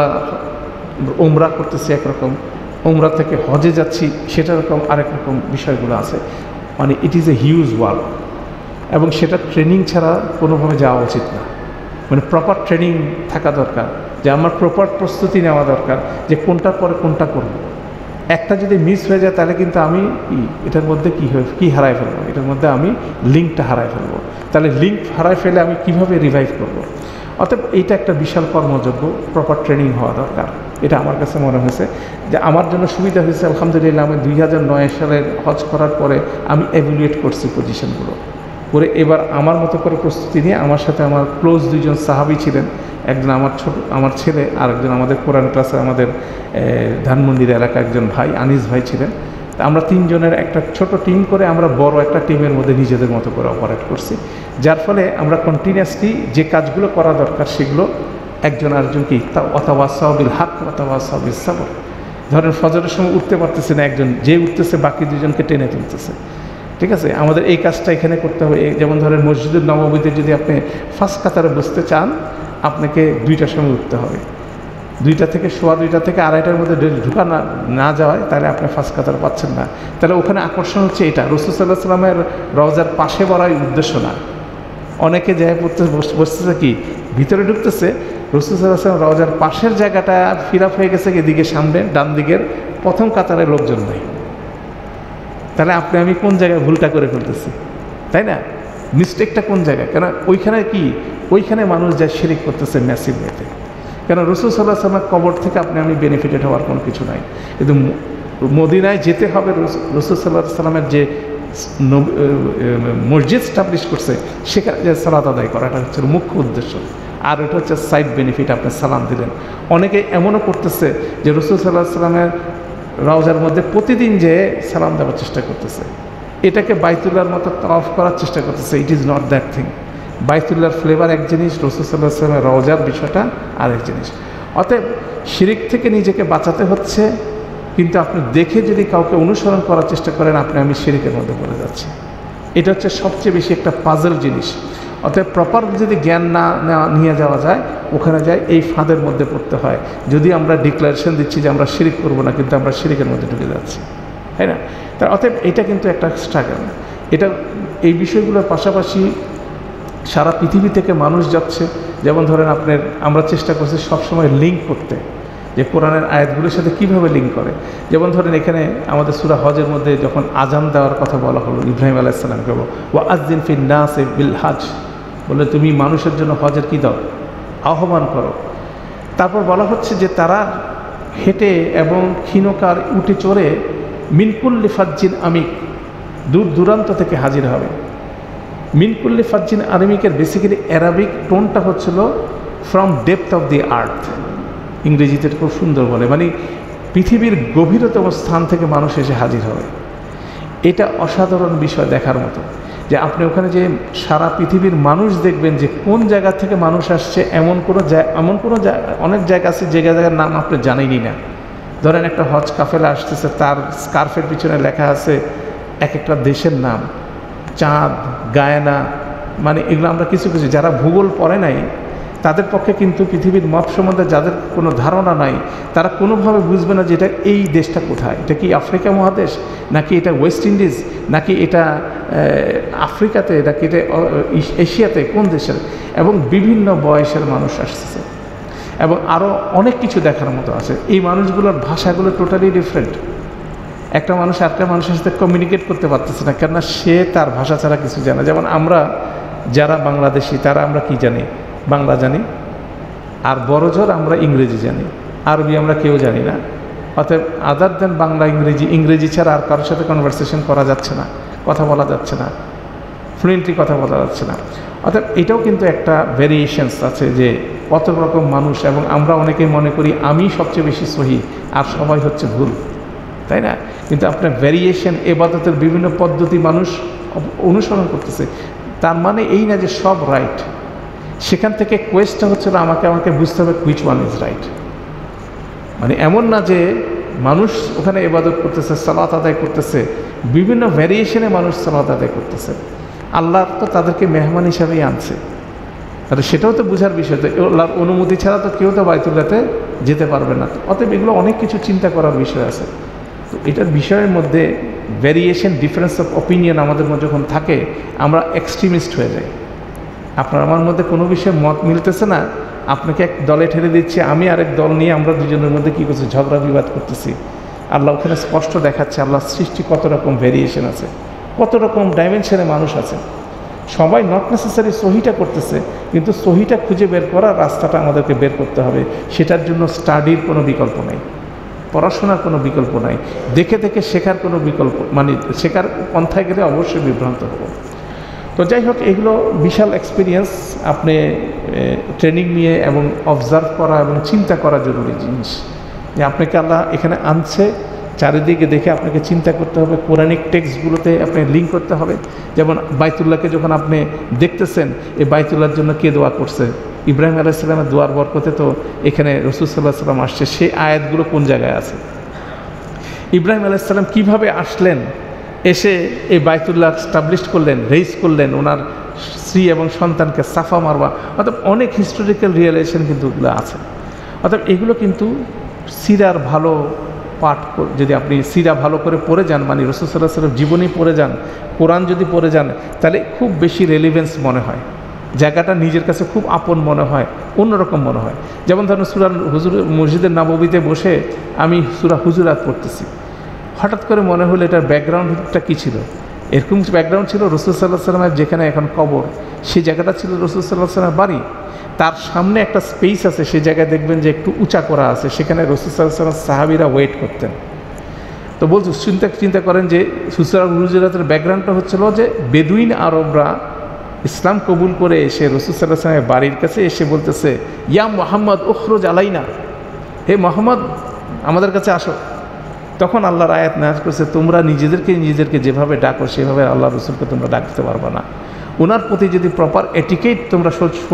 উমরা করতেছি একরকম, উমরা থেকে হজে যাচ্ছি সেটা রকম আরেক রকম বিষয়গুলো আছে। মানে it is a huge work, এবং সেটা ট্রেনিং ছাড়া কোনোভাবে যাওয়া উচিত না। মানে প্রপার ট্রেনিং থাকা দরকার, যে আমার প্রপার প্রস্তুতি নেওয়া দরকার যে কোনটার পরে কোনটা করব। একটা যদি মিস হয়ে যায় তাহলে কিন্তু আমি এটার মধ্যে কী হয়ে কী হারাই ফেলবো, এটার মধ্যে আমি লিঙ্কটা হারাই ফেলবো। তাহলে লিঙ্ক হারাই ফেলে আমি কিভাবে রিভাইভ করব। অতএব এইটা একটা বিশাল কর্মযোগ্য, প্রপার ট্রেনিং হওয়া দরকার। এটা আমার কাছে মনে হয়েছে যে আমার জন্য সুবিধা হয়েছে। আলহামদুলিল্লাহ, আমি দুই হাজার নয় সালের হজ করার পরে আমি এভ্যালুয়েট করছি পজিশনগুলো করে, এবার আমার মতো করে প্রস্তুতি নিয়ে আমার সাথে আমার ক্লোজ দুইজন সাহাবী ছিলেন, একজন আমার ছোট আমার ছেলে, আর একজন আমাদের কোরআন ক্লাসে আমাদের ধানমন্ডির এলাকা একজন ভাই আনিস ভাই ছিলেন। তা আমরা তিনজনের একটা ছোট টিম করে আমরা বড় একটা টিমের মধ্যে নিজেদের মতো করে অপারেট করছি, যার ফলে আমরা কন্টিনিউয়াসলি যে কাজগুলো করা দরকার সেগুলো একজন আরেকজনকে ওয়াতাওয়াসাউ বিল হক ওয়াতাওয়াসাউ বিস সাবর। ধরেন ফজরের সময় উঠতে পারতেছে না একজন, যে উঠতেছে বাকি দুজনকে টেনে তুলতেছে। ঠিক আছে, আমাদের এই কাজটা এখানে করতে হবে। যেমন ধরেন মসজিদুল নববীতে যদি আপনি ফার্স্ট কাতারে বসতে চান আপনাকে দুইটার সময় উঠতে হবে, দুইটা থেকে সোয়া দুইটা থেকে আড়াইটার মধ্যে ঢুকা না না যাওয়ায় তাহলে আপনি ফার্স্ট কাতার পাচ্ছেন না। তাহলে ওখানে আকর্ষণ হচ্ছে এটা, রাসূল সাল্লাল্লাহু আলাইহি সাল্লামের রওজার পাশে বড়াই উদ্দেশ্য না। অনেকে যায় পড়তে বসতেছে কি ভিতরে ঢুকতেছে, রাসূল সাল্লাল্লাহু আলাইহি ওয়াসাল্লাম রওজার পাশের জায়গাটা ফিরাপ হয়ে গেছে, এদিকে সামনে ডান দিকের প্রথম কাতারে লোকজন নেই। তাহলে আপনি আমি কোন জায়গায় ভুলটা করে ফেলতেছি, তাই না? মিস্টেকটা কোন জায়গায়? কেন ওইখানে কি ওইখানে মানুষ যায় শিরিক করতেছে ম্যাসিভ ওয়েতে। কেন রাসূল সাল্লাল্লাহু আলাইহি ওয়াসাল্লামের কবর থেকে আপনি আমি বেনিফিটেড হওয়ার কোনো কিছু নাই। কিন্তু মদিনায় যেতে হবে, রাসূল সাল্লাল্লাহু আলাইহি ওয়াসাল্লামের যে মসজিদ স্টাবলিশ করছে সেখানে যে সালাত আদায় করা, এটা হচ্ছে মুখ্য উদ্দেশ্য। আর এটা হচ্ছে সাইড বেনিফিট, আপনি সালাম দিলেন। অনেকে এমনও করতেছে যে রাসূল সাল্লাল্লাহু আলাইহি ওয়াসাল্লামের রওজার মধ্যে প্রতিদিন যে সালাম দেওয়ার চেষ্টা করতেছে, এটাকে বাইতুল্লাহর মতো তাওয়াফ করার চেষ্টা করতেছে। It is not that thing. বাইতুল্লাহর ফ্লেভার এক জিনিস, রাসূল সাল্লাল্লাহু আলাইহি ওয়াসাল্লামের রওজার বিষয়টা আরেক জিনিস। অতএব শিরিক থেকে নিজেকে বাঁচাতে হচ্ছে, কিন্তু আপনি দেখে যদি কাউকে অনুসরণ করার চেষ্টা করেন, আপনি আমি শিরিকের মধ্যে পড়ে যাচ্ছি। এটা হচ্ছে সবচেয়ে বেশি একটা পাজল জিনিস। অতএব প্রপার যদি জ্ঞান না নিয়ে যাওয়া যায়, ওখানে যায় এই ফাঁদের মধ্যে পড়তে হয়। যদি আমরা ডিক্লারেশন দিচ্ছি যে আমরা শিরিক করবো না, কিন্তু আমরা শিরিকের মধ্যে ঢুকে যাচ্ছি, তাই না? তার অতএব এটা কিন্তু একটা স্ট্রাগল। এটা এই বিষয়গুলোর পাশাপাশি সারা পৃথিবী থেকে মানুষ যাচ্ছে। যেমন ধরেন আপনার আমরা চেষ্টা করছি সবসময় লিঙ্ক করতে, যে কোরআনের আয়াতগুলোর সাথে কীভাবে লিঙ্ক করে। যেমন ধরেন এখানে আমাদের সূরা হজের মধ্যে যখন আজান দেওয়ার কথা বলা হলো, ইব্রাহিম আলাইহিস সালামকে ওয়া আযযিন ফিন নাস বিল হজ, বলে তুমি মানুষের জন্য হজের কী দাও, আহ্বান করো। তারপর বলা হচ্ছে যে তারা হেঁটে এবং ক্ষীণকার উঠে চড়ে মিনকুল্লি ফাজ্জিন আমিক, দূর দূরান্ত থেকে হাজির হবে। মিনকুল্লি ফাজ্জিন আমিকের বেসিক্যালি অ্যারাবিক টোনটা হচ্ছিল from depth of the earth, ইংরেজিতে খুব সুন্দর বলে, মানে পৃথিবীর গভীরতম স্থান থেকে মানুষ এসে হাজির হবে। এটা অসাধারণ বিষয় দেখার মতো, যে আপনি ওখানে যে সারা পৃথিবীর মানুষ দেখবেন যে কোন জায়গা থেকে মানুষ আসছে, এমন কোনো এমন কোনো অনেক জায়গা আছে যে জায়গার নাম আপনি জানেনই না। ধরেন একটা হজ কাফেলা আসতেছে, তার স্কার্ফের পিছনে লেখা আছে এক একটা দেশের নাম, চাঁদ, গায়না, মানে এগুলো আমরা কিছু কিছু যারা ভূগোল পড়ে নাই তাদের পক্ষে কিন্তু পৃথিবীর মপ সম্বন্ধে যাদের কোনো ধারণা নাই, তারা কোনোভাবে বুঝবে না যে এটা এই দেশটা কোথায়, এটা কি আফ্রিকা মহাদেশ, নাকি এটা ওয়েস্ট ইন্ডিজ, নাকি এটা আফ্রিকাতে, নাকি এটা এশিয়াতে, কোন দেশের। এবং বিভিন্ন বয়সের মানুষ আসতেছে এবং আরও অনেক কিছু দেখার মতো আছে। এই মানুষগুলোর ভাষাগুলো টোটালি ডিফারেন্ট। একটা মানুষ আরেকটা মানুষের সাথে কমিউনিকেট করতে পারতেছে না, কেননা সে তার ভাষা ছাড়া কিছু জানে। যেমন আমরা যারা বাংলাদেশি তারা আমরা কি জানি, বাংলা জানি, আর বড় জোর আমরা ইংরেজি জানি, আরবি আমরা কেউ জানি না। অতএব আদার দেন বাংলা ইংরেজি, ইংরেজি ছাড়া আর কারোর সাথে কনভারসেশন করা যাচ্ছে না, কথা বলা যাচ্ছে না, ফ্লুয়েন্টলি কথা বলা যাচ্ছে না। অর্থাৎ এটাও কিন্তু একটা ভেরিয়েশনস আছে যে কত রকম মানুষ, এবং আমরা অনেকেই মনে করি আমি সবচেয়ে বেশি সহি আর সবাই হচ্ছে ভুল, তাই না? কিন্তু আপনার ভেরিয়েশন, এবাদতের বিভিন্ন পদ্ধতি মানুষ অনুসরণ করতেছে, তার মানে এই না যে সব রাইট। সেখান থেকে কোয়েস্টটা হচ্ছিল আমাকে আমাকে বুঝতে হবে হুইচ ওয়ান ইজ রাইট। মানে এমন না যে মানুষ ওখানে ইবাদত করতেছে, সালাত আদায় করতেছে, বিভিন্ন ভ্যারিয়েশনে মানুষ সালাত আদায় করতেছে। আল্লাহ তো তাদেরকে মেহমান হিসাবেই আনছে, তাহলে সেটাও তো বোঝার বিষয়। তো আল্লাহর অনুমতি ছাড়া তো কেউ তো বাইতুল্লাহতে যেতে পারবে না। অতএব এগুলো অনেক কিছু চিন্তা করার বিষয় আছে। তো এটার বিষয়ের মধ্যে ভ্যারিয়েশন, ডিফারেন্স অফ অপিনিয়ন আমাদের মধ্যে যখন থাকে, আমরা এক্সট্রিমিস্ট হয়ে যাই। আপনার আমার মধ্যে কোনো বিষয়ে মত মিলতেছে না, আপনাকে এক দলে ঠেলে দিচ্ছে, আমি আরেক দল নিয়ে আমরা দুজনের মধ্যে কী করছি, ঝগড়া বিবাদ করতেছি। আল্লাহ ওখানে স্পষ্ট দেখাচ্ছে আল্লাহর সৃষ্টি কত রকম ভেরিয়েশন আছে, কত রকম ডাইমেনশনে মানুষ আছে। সবাই নট নেসেসারি সহিটা করতেছে, কিন্তু সহিটা খুঁজে বের করার রাস্তাটা আমাদেরকে বের করতে হবে। সেটার জন্য স্টাডির কোনো বিকল্প নেই, পড়াশোনার কোনো বিকল্প নাই, দেখে দেখে শেখার কোনো বিকল্প, মানে শেখার পন্থায় গেলে অবশ্যই বিভ্রান্ত হব। তো যাই হোক, এগুলো বিশাল এক্সপিরিয়েন্স। আপনি ট্রেনিং নিয়ে এবং অবজার্ভ করা এবং চিন্তা করা জরুরি জিনিস, যে আপনাকে আল্লাহ এখানে আনছে, চারিদিকে দেখে আপনাকে চিন্তা করতে হবে, কোরআনিক টেক্সটগুলোতে আপনি লিঙ্ক করতে হবে। যেমন বাইতুল্লাহকে যখন আপনি দেখতেছেন, এই বাইতুল্লাহর জন্য কে দোয়া করছে, ইব্রাহিম আলাইহিস সালামের দোয়ার বরকতে তো এখানে রাসূল সাল্লাল্লাহু আলাইহি ওয়াসাল্লাম আসছে। সেই আয়াতগুলো কোন জায়গায় আছে, ইব্রাহিম আলাইহিস সালাম কীভাবে আসলেন, এসে এই বাইতুল্লাহ স্টাবলিশ করলেন, রেইজ করলেন, ওনার স্ত্রী এবং সন্তানকে সাফা মারবা, অর্থাৎ অনেক হিস্টোরিক্যাল রিয়েলাইজেশন কিন্তু ওগুলো আছে। অর্থাৎ এগুলো কিন্তু সিরার ভালো পাঠ যদি আপনি সিরা ভালো করে পড়ে যান, মানে রাসূল সাল্লাল্লাহু আলাইহি ওয়াসাল্লাম জীবনী পড়ে যান, কোরআন যদি পড়ে যান, তাহলে খুব বেশি রেলিভেন্স মনে হয়, জায়গাটা নিজের কাছে খুব আপন মনে হয়, অন্যরকম মনে হয়। যেমন ধরুন সূরা হুজুর মসজিদের নববীতে বসে আমি সূরা হুজুরাত পড়তেছি, হঠাৎ করে মনে হলো এটার ব্যাকগ্রাউন্ডটা কী ছিল। এরকম ব্যাকগ্রাউন্ড ছিল রাসূল সাল্লাল্লাহু আলাইহি ওয়াসাল্লামের যেখানে এখন কবর, সেই জায়গাটা ছিল রাসূল সাল্লাল্লাহু আলাইহি ওয়াসাল্লামের বাড়ি, তার সামনে একটা স্পেস আছে, সেই জায়গায় দেখবেন যে একটু উঁচা করা আছে, সেখানে রাসূল সাল্লাল্লাহু আলাইহি ওয়াসাল্লাম সাহাবীরা ওয়েট করতেন। তো বলছো চিন্তা চিন্তা করেন যে সূরা হুজুরাতের ব্যাকগ্রাউন্ডটা হচ্ছিল যে বেদুইন আরবরা ইসলাম কবুল করে এসে রাসূল সাল্লাল্লাহু আলাইহি ওয়াসাল্লামের বাড়ির কাছে এসে বলতেছে, ইয়া মুহাম্মদ উখরুজ আলাইনা, হে মুহাম্মদ আমাদের কাছে আসো। তখন আল্লাহর আয়াত নাযিল করেছে, তোমরা নিজেদেরকে নিজেদেরকে যেভাবে ডাকো সেভাবে আল্লাহ রসুলকে তোমরা ডাকতে পারবে না। ওনার প্রতি যদি প্রপার এটিকেট তোমরা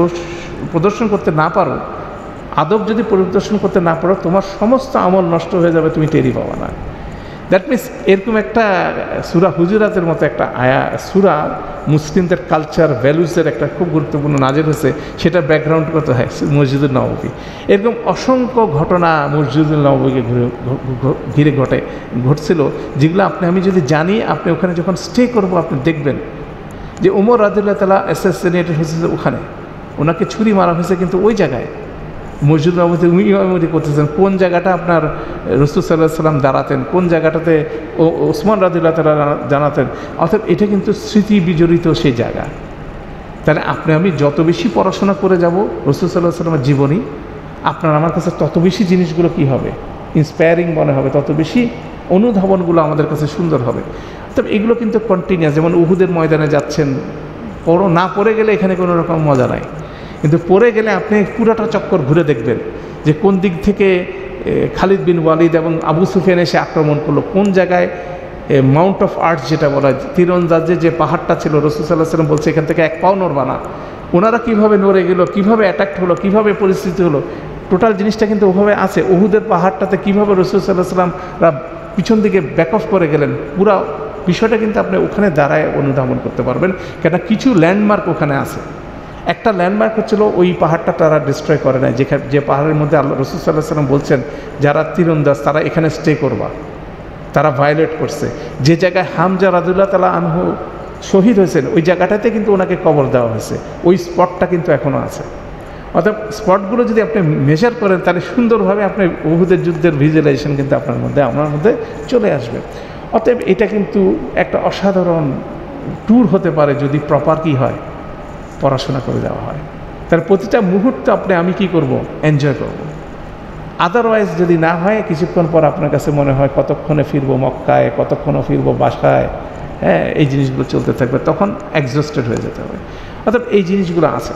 প্রদর্শন করতে না পারো, আদব যদি পরিদর্শন করতে না পারো, তোমার সমস্ত আমল নষ্ট হয়ে যাবে, তুমি টেরি পাবা না। দ্যাট মিনস এরকম একটা সূরা হুজুরাতের মতো একটা আয়া সূরা মুসলিমদের কালচার ভ্যালুসের একটা খুব গুরুত্বপূর্ণ নাজিল হয়েছে, সেটা ব্যাকগ্রাউন্ড কত হয় মসজিদুল নববী। এরকম অসংখ্য ঘটনা মসজিদুল নববীকে ঘুরে ঘিরে ঘটে ঘটছিল, যেগুলো আপনি আমি যদি জানি, আপনি ওখানে যখন স্টে করবো আপনি দেখবেন যে ওমর রাদিয়াল্লাহু তাআলা অ্যাসাসিনেটেড হয়েছে ওখানে, ওনাকে ছুরি মারা হয়েছে কিন্তু ওই জায়গায় মসজিদ নববীতে উনি ইমামতি করতেছেন। কোন জায়গাটা আপনার রাসূল সাল্লাল্লাহু আলাইহি ওয়াসাল্লাম দাঁড়াতেন, কোন জায়গাটাতে ওসমান রাদিয়াল্লাহু তাআলা জানাতেন, অর্থাৎ এটা কিন্তু স্মৃতি বিজড়িত সেই জায়গা। তাহলে আপনি আমি যত বেশি পড়াশোনা করে যাব রাসূল সাল্লাল্লাহু আলাইহি ওয়াসাল্লামের জীবনী, আপনার আমার কাছে তত বেশি জিনিসগুলো কী হবে, ইন্সপায়ারিং মনে হবে, তত বেশি অনুধাবনগুলো আমাদের কাছে সুন্দর হবে। তবে এগুলো কিন্তু কন্টিনিউয়াস। যেমন উহুদের ময়দানে যাচ্ছেন, পড়ো না পড়ে গেলে এখানে কোনো রকম মজা নাই, কিন্তু পড়ে গেলে আপনি পুরাটা চক্কর ঘুরে দেখবেন যে কোন দিক থেকে খালিদ বিন ওয়ালিদ এবং আবু সুফিয়ান এসে আক্রমণ করলো, কোন জায়গায় মাউন্ট অফ আর্টস যেটা বলা হয়, তীরন্দাজে যে পাহাড়টা ছিল, রাসূল সাল্লাল্লাহু আলাইহি ওয়াসাল্লাম বলছে এখান থেকে এক পাও নড়বা না, ওনারা কীভাবে নড়ে গেল, কীভাবে অ্যাটাক হলো, কীভাবে পরিস্থিতি হলো, টোটাল জিনিসটা কিন্তু ওভাবে আছে। উহুদের পাহাড়টাতে কীভাবে রাসূল সাল্লাল্লাহু আলাইহি ওয়াসাল্লামরা পিছন দিকে ব্যাক অফ করে গেলেন, পুরা বিষয়টা কিন্তু আপনি ওখানে দাঁড়ায় অনুধাবন করতে পারবেন, কেন কিছু ল্যান্ডমার্ক ওখানে আছে। একটা ল্যান্ডমার্ক হচ্ছিল ওই পাহাড়টা তারা ডিস্ট্রয় করে নাই, যেখানে যে পাহাড়ের মধ্যে আল্লাহ রাসূল সাল্লাল্লাহু আলাইহি ওয়াসাল্লাম বলছেন যারা তীরন্দাজ তারা এখানে স্টে করবা, তারা ভায়োলেট করছে। যে জায়গায় হামজা রাদিয়াল্লাহু তাআলা আনহু শহীদ হয়েছেন, ওই জায়গাটাতে কিন্তু ওনাকে কবর দেওয়া হয়েছে, ওই স্পটটা কিন্তু এখনও আছে। অর্থাৎ স্পটগুলো যদি আপনি মেজার করেন, তাহলে সুন্দরভাবে আপনি উহুদের যুদ্ধের ভিজুয়ালাইজেশন কিন্তু আপনার মধ্যে আমার মধ্যে চলে আসবে। অতএব এটা কিন্তু একটা অসাধারণ ট্যুর হতে পারে যদি প্রপার কী হয়, পড়াশোনা করে দেওয়া হয়। তার প্রতিটা মুহূর্ত আপনি আমি কি করব, এনজয় করব। আদারওয়াইজ যদি না হয়, কিছুক্ষণ পর আপনার কাছে মনে হয় কতক্ষণে ফিরবো মক্কায়, কতক্ষণে ফিরবো বাসায়, হ্যাঁ এই জিনিসগুলো চলতে থাকবে, তখন এক্সস্টেড হয়ে যেতে হবে। অর্থাৎ এই জিনিসগুলো আছে।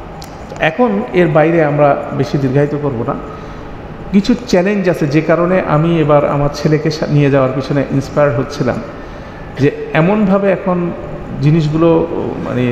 এখন এর বাইরে আমরা বেশি দীর্ঘায়িত করব না। কিছু চ্যালেঞ্জ আছে, যে কারণে আমি এবার আমার ছেলেকে নিয়ে যাওয়ার পিছনে ইন্সপায়ার হচ্ছিলাম, যে এমনভাবে এখন জিনিসগুলো মানে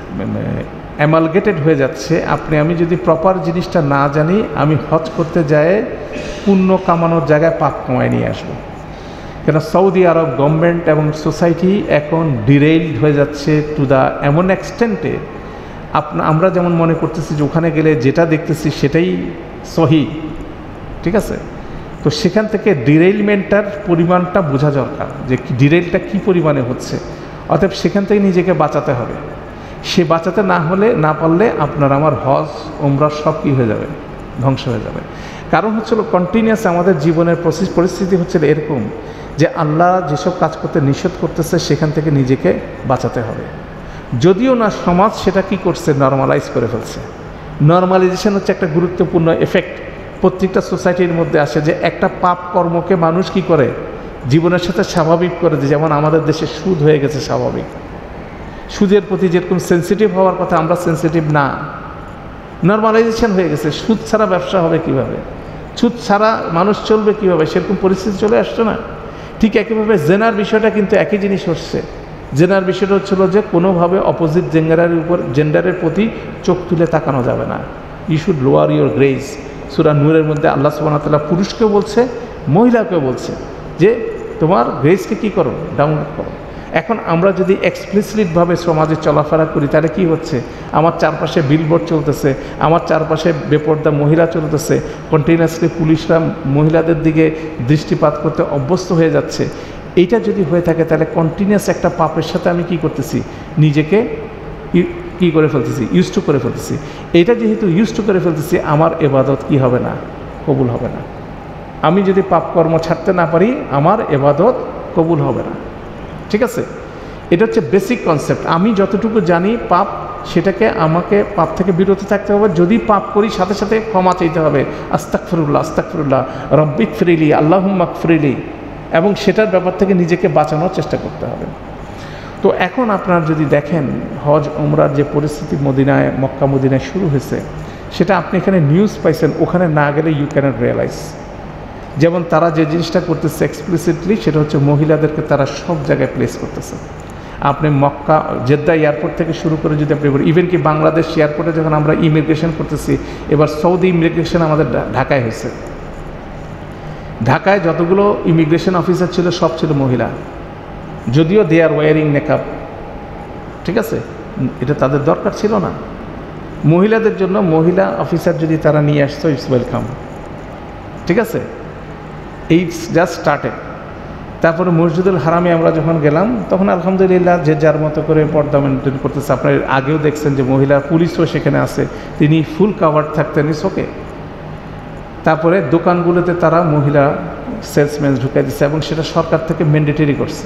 অ্যামালগেটেড হয়ে যাচ্ছে, আপনি আমি যদি প্রপার জিনিসটা না জানি, আমি হজ করতে যায় পুণ্য কামানোর জায়গায় পাপ কমায় নিয়ে আসবো। কেন সৌদি আরব গভর্নমেন্ট এবং সোসাইটি এখন ডিরেইলড হয়ে যাচ্ছে টু দ্য এমন এক্সটেন্টে, আপনা আমরা যেমন মনে করতেছি যে ওখানে গেলে যেটা দেখতেছি সেটাই সহি, ঠিক আছে, তো সেখান থেকে ডিরেইলমেন্টটার পরিমাণটা বোঝা দরকার, যে ডিরেইলটা কী পরিমাণে হচ্ছে। অতএব সেখান থেকে নিজেকে বাঁচাতে হবে। সে বাঁচাতে না হলে না পারলে আপনার আমার হজ উমরা সব কী হয়ে যাবে, ধ্বংস হয়ে যাবে। কারণ হচ্ছিল কন্টিনিউয়াস আমাদের জীবনের পরিস্থিতি হচ্ছিল এরকম যে আল্লাহ যেসব কাজ করতে নিষেধ করতেছে সেখান থেকে নিজেকে বাঁচাতে হবে। যদিও না সমাজ সেটা কি করছে, নর্মালাইজ করে ফেলছে। নর্মালাইজেশন হচ্ছে একটা গুরুত্বপূর্ণ এফেক্ট প্রত্যেকটা সোসাইটির মধ্যে আসে, যে একটা পাপ কর্মকে মানুষ কি করে জীবনের সাথে স্বাভাবিক করে দেয়। যেমন আমাদের দেশে সুদ হয়ে গেছে স্বাভাবিক, সুদের প্রতি যেরকম সেন্সিটিভ হওয়ার কথা আমরা সেন্সিটিভ না, নর্মালাইজেশন হয়ে গেছে। সুদ ছাড়া ব্যবসা হবে কিভাবে, সুদ ছাড়া মানুষ চলবে কিভাবে, সেরকম পরিস্থিতি চলে আসছে না। ঠিক একইভাবে জেনার বিষয়টা কিন্তু একই জিনিস হচ্ছে। জেনার বিষয়টা হচ্ছিল যে কোনোভাবে অপোজিট জেন্ডারের উপর জেন্ডারের প্রতি চোখ তুলে তাকানো যাবে না। You should lower your grace. সূরা নূরের মধ্যে আল্লাহ সুবহানাহু ওয়া তাআলা পুরুষকেও বলছে, মহিলাকেও বলছে যে তোমার গ্রেসকে কী করো, ডাউন করো। এখন আমরা যদি এক্সপ্লিসিটভাবে সমাজে চলাফেরা করি তাহলে কি হচ্ছে, আমার চারপাশে বিলবোর্ড চলতেছে, আমার চারপাশে বেপর্দা মহিলা চলতেছে, কন্টিনিউয়াসলি পুলিশরা মহিলাদের দিকে দৃষ্টিপাত করতে অভ্যস্ত হয়ে যাচ্ছে। এইটা যদি হয়ে থাকে তাহলে কন্টিনিউয়াস একটা পাপের সাথে আমি কি করতেছি, নিজেকে কি করে ফেলতেছি, ইউজ টু করে ফেলতেছি। এইটা যেহেতু ইউজ টু করে ফেলতেছি, আমার এবাদত কি হবে না, কবুল হবে না। আমি যদি পাপ কর্ম ছাড়তে না পারি, আমার এবাদত কবুল হবে না। ঠিক আছে, এটা হচ্ছে বেসিক কনসেপ্ট। আমি যতটুকু জানি পাপ, সেটাকে আমাকে পাপ থেকে বিরত থাকতে হবে। যদি পাপ করি সাথে সাথে ক্ষমা চাইতে হবে, আস্তাগফিরুল্লাহ আস্তাগফিরুল্লাহ রব্বিক ফিরিলি আল্লাহুম্মা গফিরলি, এবং সেটার ব্যাপার থেকে নিজেকে বাঁচানোর চেষ্টা করতে হবে। তো এখন আপনার যদি দেখেন হজ উমরার যে পরিস্থিতি মদিনায়, মক্কা মদিনায় শুরু হয়েছে, সেটা আপনি এখানে নিউজ পাইছেন, ওখানে না গেলে ইউ ক্যানট রিয়েলাইজ। যেমন তারা যে জিনিসটা করতেছে এক্সপ্লিসিটলি, সেটা হচ্ছে মহিলাদেরকে তারা সব জায়গায় প্লেস করতেছে। আপনি মক্কা জেদ্দা এয়ারপোর্ট থেকে শুরু করে যদি আপনি ইভেন কি বাংলাদেশ এয়ারপোর্টে যখন আমরা ইমিগ্রেশন করতেছি, এবার সৌদি ইমিগ্রেশন আমাদের ঢাকায় হয়েছে। ঢাকায় যতগুলো ইমিগ্রেশন অফিসার ছিল সব ছিল মহিলা, যদিও দে আর ওয়ারিং মেকআপ। ঠিক আছে, এটা তাদের দরকার ছিল না। মহিলাদের জন্য মহিলা অফিসার যদি তারা নিয়ে আসতো, ইটস ওয়েলকাম। ঠিক আছে, ইটস জাস্ট স্টার্টেড। তারপরে মসজিদুল হারামে আমরা যখন গেলাম, তখন আলহামদুলিল্লাহ যে যার মতো করে পর্দা মেনটেন করতেছে। আপনার আগেও দেখছেন যে মহিলা পুলিশও সেখানে আছে, তিনি ফুল কাভার থাকতেন, ইটস ওকে। তারপরে দোকানগুলোতে তারা মহিলা সেলসম্যান ঢুকাই দিচ্ছে, এবং সেটা সরকার থেকে ম্যান্ডেটরি করছে,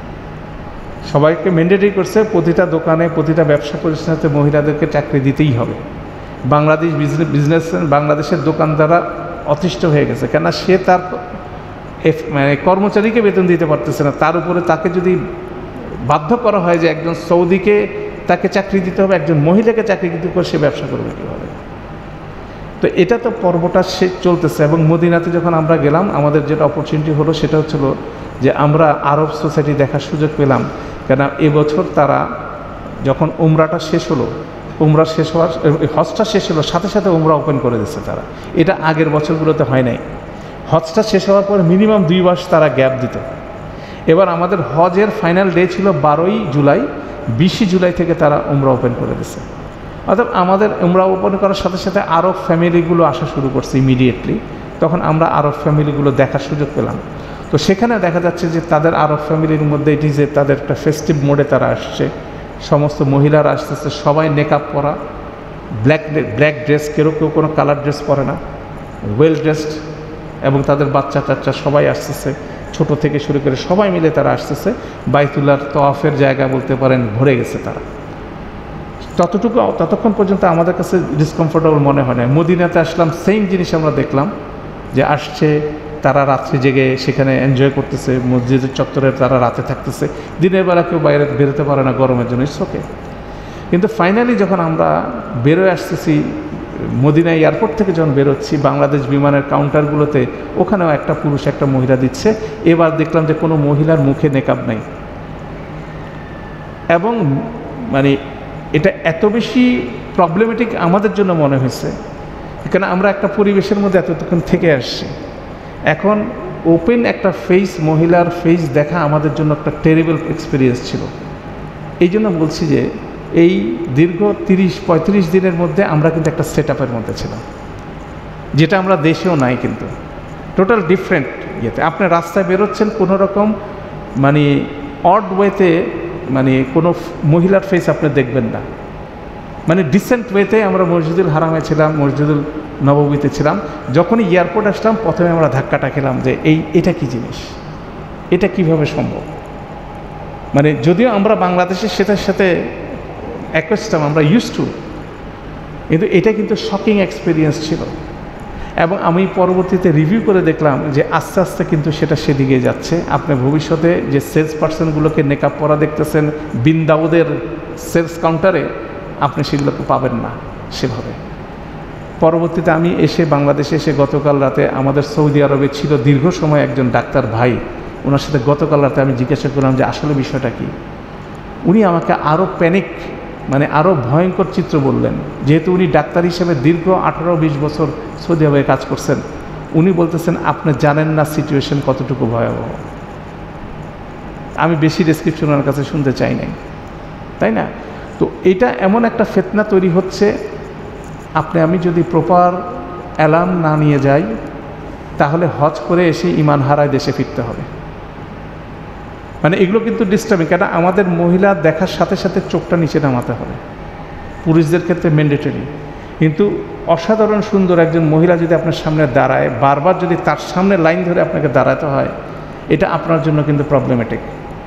সবাইকে ম্যান্ডেটরি করছে। প্রতিটা দোকানে, প্রতিটা ব্যবসা প্রতিষ্ঠানে মহিলাদেরকে চাকরি দিতেই হবে। বাংলাদেশ বিজনেস বিজনেস বাংলাদেশের দোকানদাররা অতিষ্ঠ হয়ে গেছে, কেননা সে তার মানে কর্মচারীকে বেতন দিতে পারতেছে না, তার উপরে তাকে যদি বাধ্য করা হয় যে একজন সৌদিকে তাকে চাকরি দিতে হবে, একজন মহিলাকে চাকরি দিতে করে সে ব্যবসা করবে কীভাবে। তো এটা তো পর্বটা সে চলতেছে। এবং মদিনাতে যখন আমরা গেলাম, আমাদের যেটা অপরচুনিটি হলো সেটা হচ্ছিল যে আমরা আরব সোসাইটি দেখার সুযোগ পেলাম। কেন এবছর তারা যখন উমরাটা শেষ হলো, উমরা শেষ হওয়ার হজটা শেষ হলো, সাথে সাথে উমরা ওপেন করে দিচ্ছে তারা। এটা আগের বছরগুলোতে হয় নাই। হজটা শেষ হওয়ার পর মিনিমাম দুই মাস তারা গ্যাপ দিত। এবার আমাদের হজের ফাইনাল ডে ছিল বারোই জুলাই, বিশে জুলাই থেকে তারা উমরা ওপেন করে দিচ্ছে। অর্থাৎ আমাদের উমরা ওপেন করার সাথে সাথে আরব ফ্যামিলিগুলো আসা শুরু করছে ইমিডিয়েটলি। তখন আমরা আরব ফ্যামিলিগুলো দেখার সুযোগ পেলাম। তো সেখানে দেখা যাচ্ছে যে তাদের আরব ফ্যামিলির মধ্যে এটি যে তাদের একটা ফেস্টিভ মোডে তারা আসছে, সমস্ত মহিলারা আসতেছে, সবাই মেকআপ পরা, ব্ল্যাক ব্ল্যাক ড্রেস, কেউ কেউ কোনো কালার ড্রেস পরে না, ওয়েল ড্রেসড, এবং তাদের বাচ্চা টাচ্চা সবাই আসতেছে, ছোট থেকে শুরু করে সবাই মিলে তারা আসতেছে। বাইতুল্লাহর তওয়াফের জায়গা বলতে পারেন ভরে গেছে তারা। ততটুকু ততক্ষণ পর্যন্ত আমাদের কাছে ডিসকমফোর্টেবল মনে হয় না। মদিনাতে আসলাম, সেম জিনিস আমরা দেখলাম যে আসছে, তারা রাত্রি জেগে সেখানে এনজয় করতেছে, মসজিদের চত্বরে তারা রাতে থাকতেছে, দিনের বেলা কেউ বাইরে বেরোতে পারে না গরমের জন্য, ইটস ওকে। কিন্তু ফাইনালি যখন আমরা বেরোয় আসতেছি মদিনা এয়ারপোর্ট থেকে, যখন বেরোচ্ছি বাংলাদেশ বিমানের কাউন্টারগুলোতে, ওখানেও একটা পুরুষ একটা মহিলা দিচ্ছে। এবার দেখলাম যে কোনো মহিলার মুখে নেকাব নাই। এবং মানে এটা এত বেশি প্রবলেমেটিক আমাদের জন্য মনে হয়েছে, কারণ আমরা একটা পরিবেশের মধ্যে এতক্ষণ থেকে আসছি। এখন ওপেন একটা ফেস, মহিলার ফেস দেখা আমাদের জন্য একটা টেরিবল এক্সপিরিয়েন্স ছিল। এই জন্য বলছি যে এই দীর্ঘ তিরিশ পঁয়ত্রিশ দিনের মধ্যে আমরা কিন্তু একটা সেট আপের মধ্যে ছিলাম, যেটা আমরা দেশেও নাই। কিন্তু টোটাল ডিফারেন্ট ইয়েতে আপনি রাস্তায় বেরোচ্ছেন, কোনো রকম মানে অড ওয়েতে মানে কোনো মহিলার ফেস আপনি দেখবেন না, মানে ডিসেন্ট ওয়েতে। আমরা মসজিদুল হারামে ছিলাম, মসজিদুল নববীতে ছিলাম। যখনই এয়ারপোর্ট আসলাম, প্রথমে আমরা ধাক্কাটা খেলাম যে এই এটা কি জিনিস, এটা কিভাবে সম্ভব। মানে যদিও আমরা বাংলাদেশের সেটার সাথে অ্যাকোস্টাম, আমরা ইউজ টু, কিন্তু এটা কিন্তু শকিং এক্সপিরিয়েন্স ছিল। এবং আমি পরবর্তীতে রিভিউ করে দেখলাম যে আস্তে আস্তে কিন্তু সেটা সেদিকে যাচ্ছে। আপনি ভবিষ্যতে যে সেলস পার্সনগুলোকে নেকআপ পরা দেখতেছেন বিন দাউদের সেলস কাউন্টারে, আপনি সেগুলোকে পাবেন না সেভাবে। পরবর্তীতে আমি এসে বাংলাদেশে এসে গতকাল রাতে আমাদের সৌদি আরবে ছিল দীর্ঘ সময় একজন ডাক্তার ভাই, ওনার সাথে গতকাল রাতে আমি জিজ্ঞাসা করলাম যে আসলে বিষয়টা কী। উনি আমাকে আরও প্যানিক, মানে আরও ভয়ঙ্কর চিত্র বললেন। যেহেতু উনি ডাক্তার হিসেবে দীর্ঘ আঠারো বিশ বছর সৌদি আরবে কাজ করছেন, উনি বলতেছেন আপনি জানেন না সিচুয়েশন কতটুকু ভয়াবহ। আমি বেশি ডেসক্রিপশন ওনার কাছে শুনতে চাই নাই, তাই না? তো এটা এমন একটা ফিতনা তৈরি হচ্ছে, আপনি আমি যদি প্রপার অ্যালার্ম না নিয়ে যাই তাহলে হজ করে এসে ইমান হারায় দেশে ফিরতে হবে। মানে এগুলো কিন্তু ডিস্টার্বিং, কেন আমাদের মহিলা দেখার সাথে সাথে চোখটা নিচে নামাতে হবে, পুরুষদের ক্ষেত্রে ম্যান্ডেটরি। কিন্তু অসাধারণ সুন্দর একজন মহিলা যদি আপনার সামনে দাঁড়ায়, বারবার যদি তার সামনে লাইন ধরে আপনাকে দাঁড়াতে হয়, এটা আপনার জন্য কিন্তু প্রবলেমেটিক।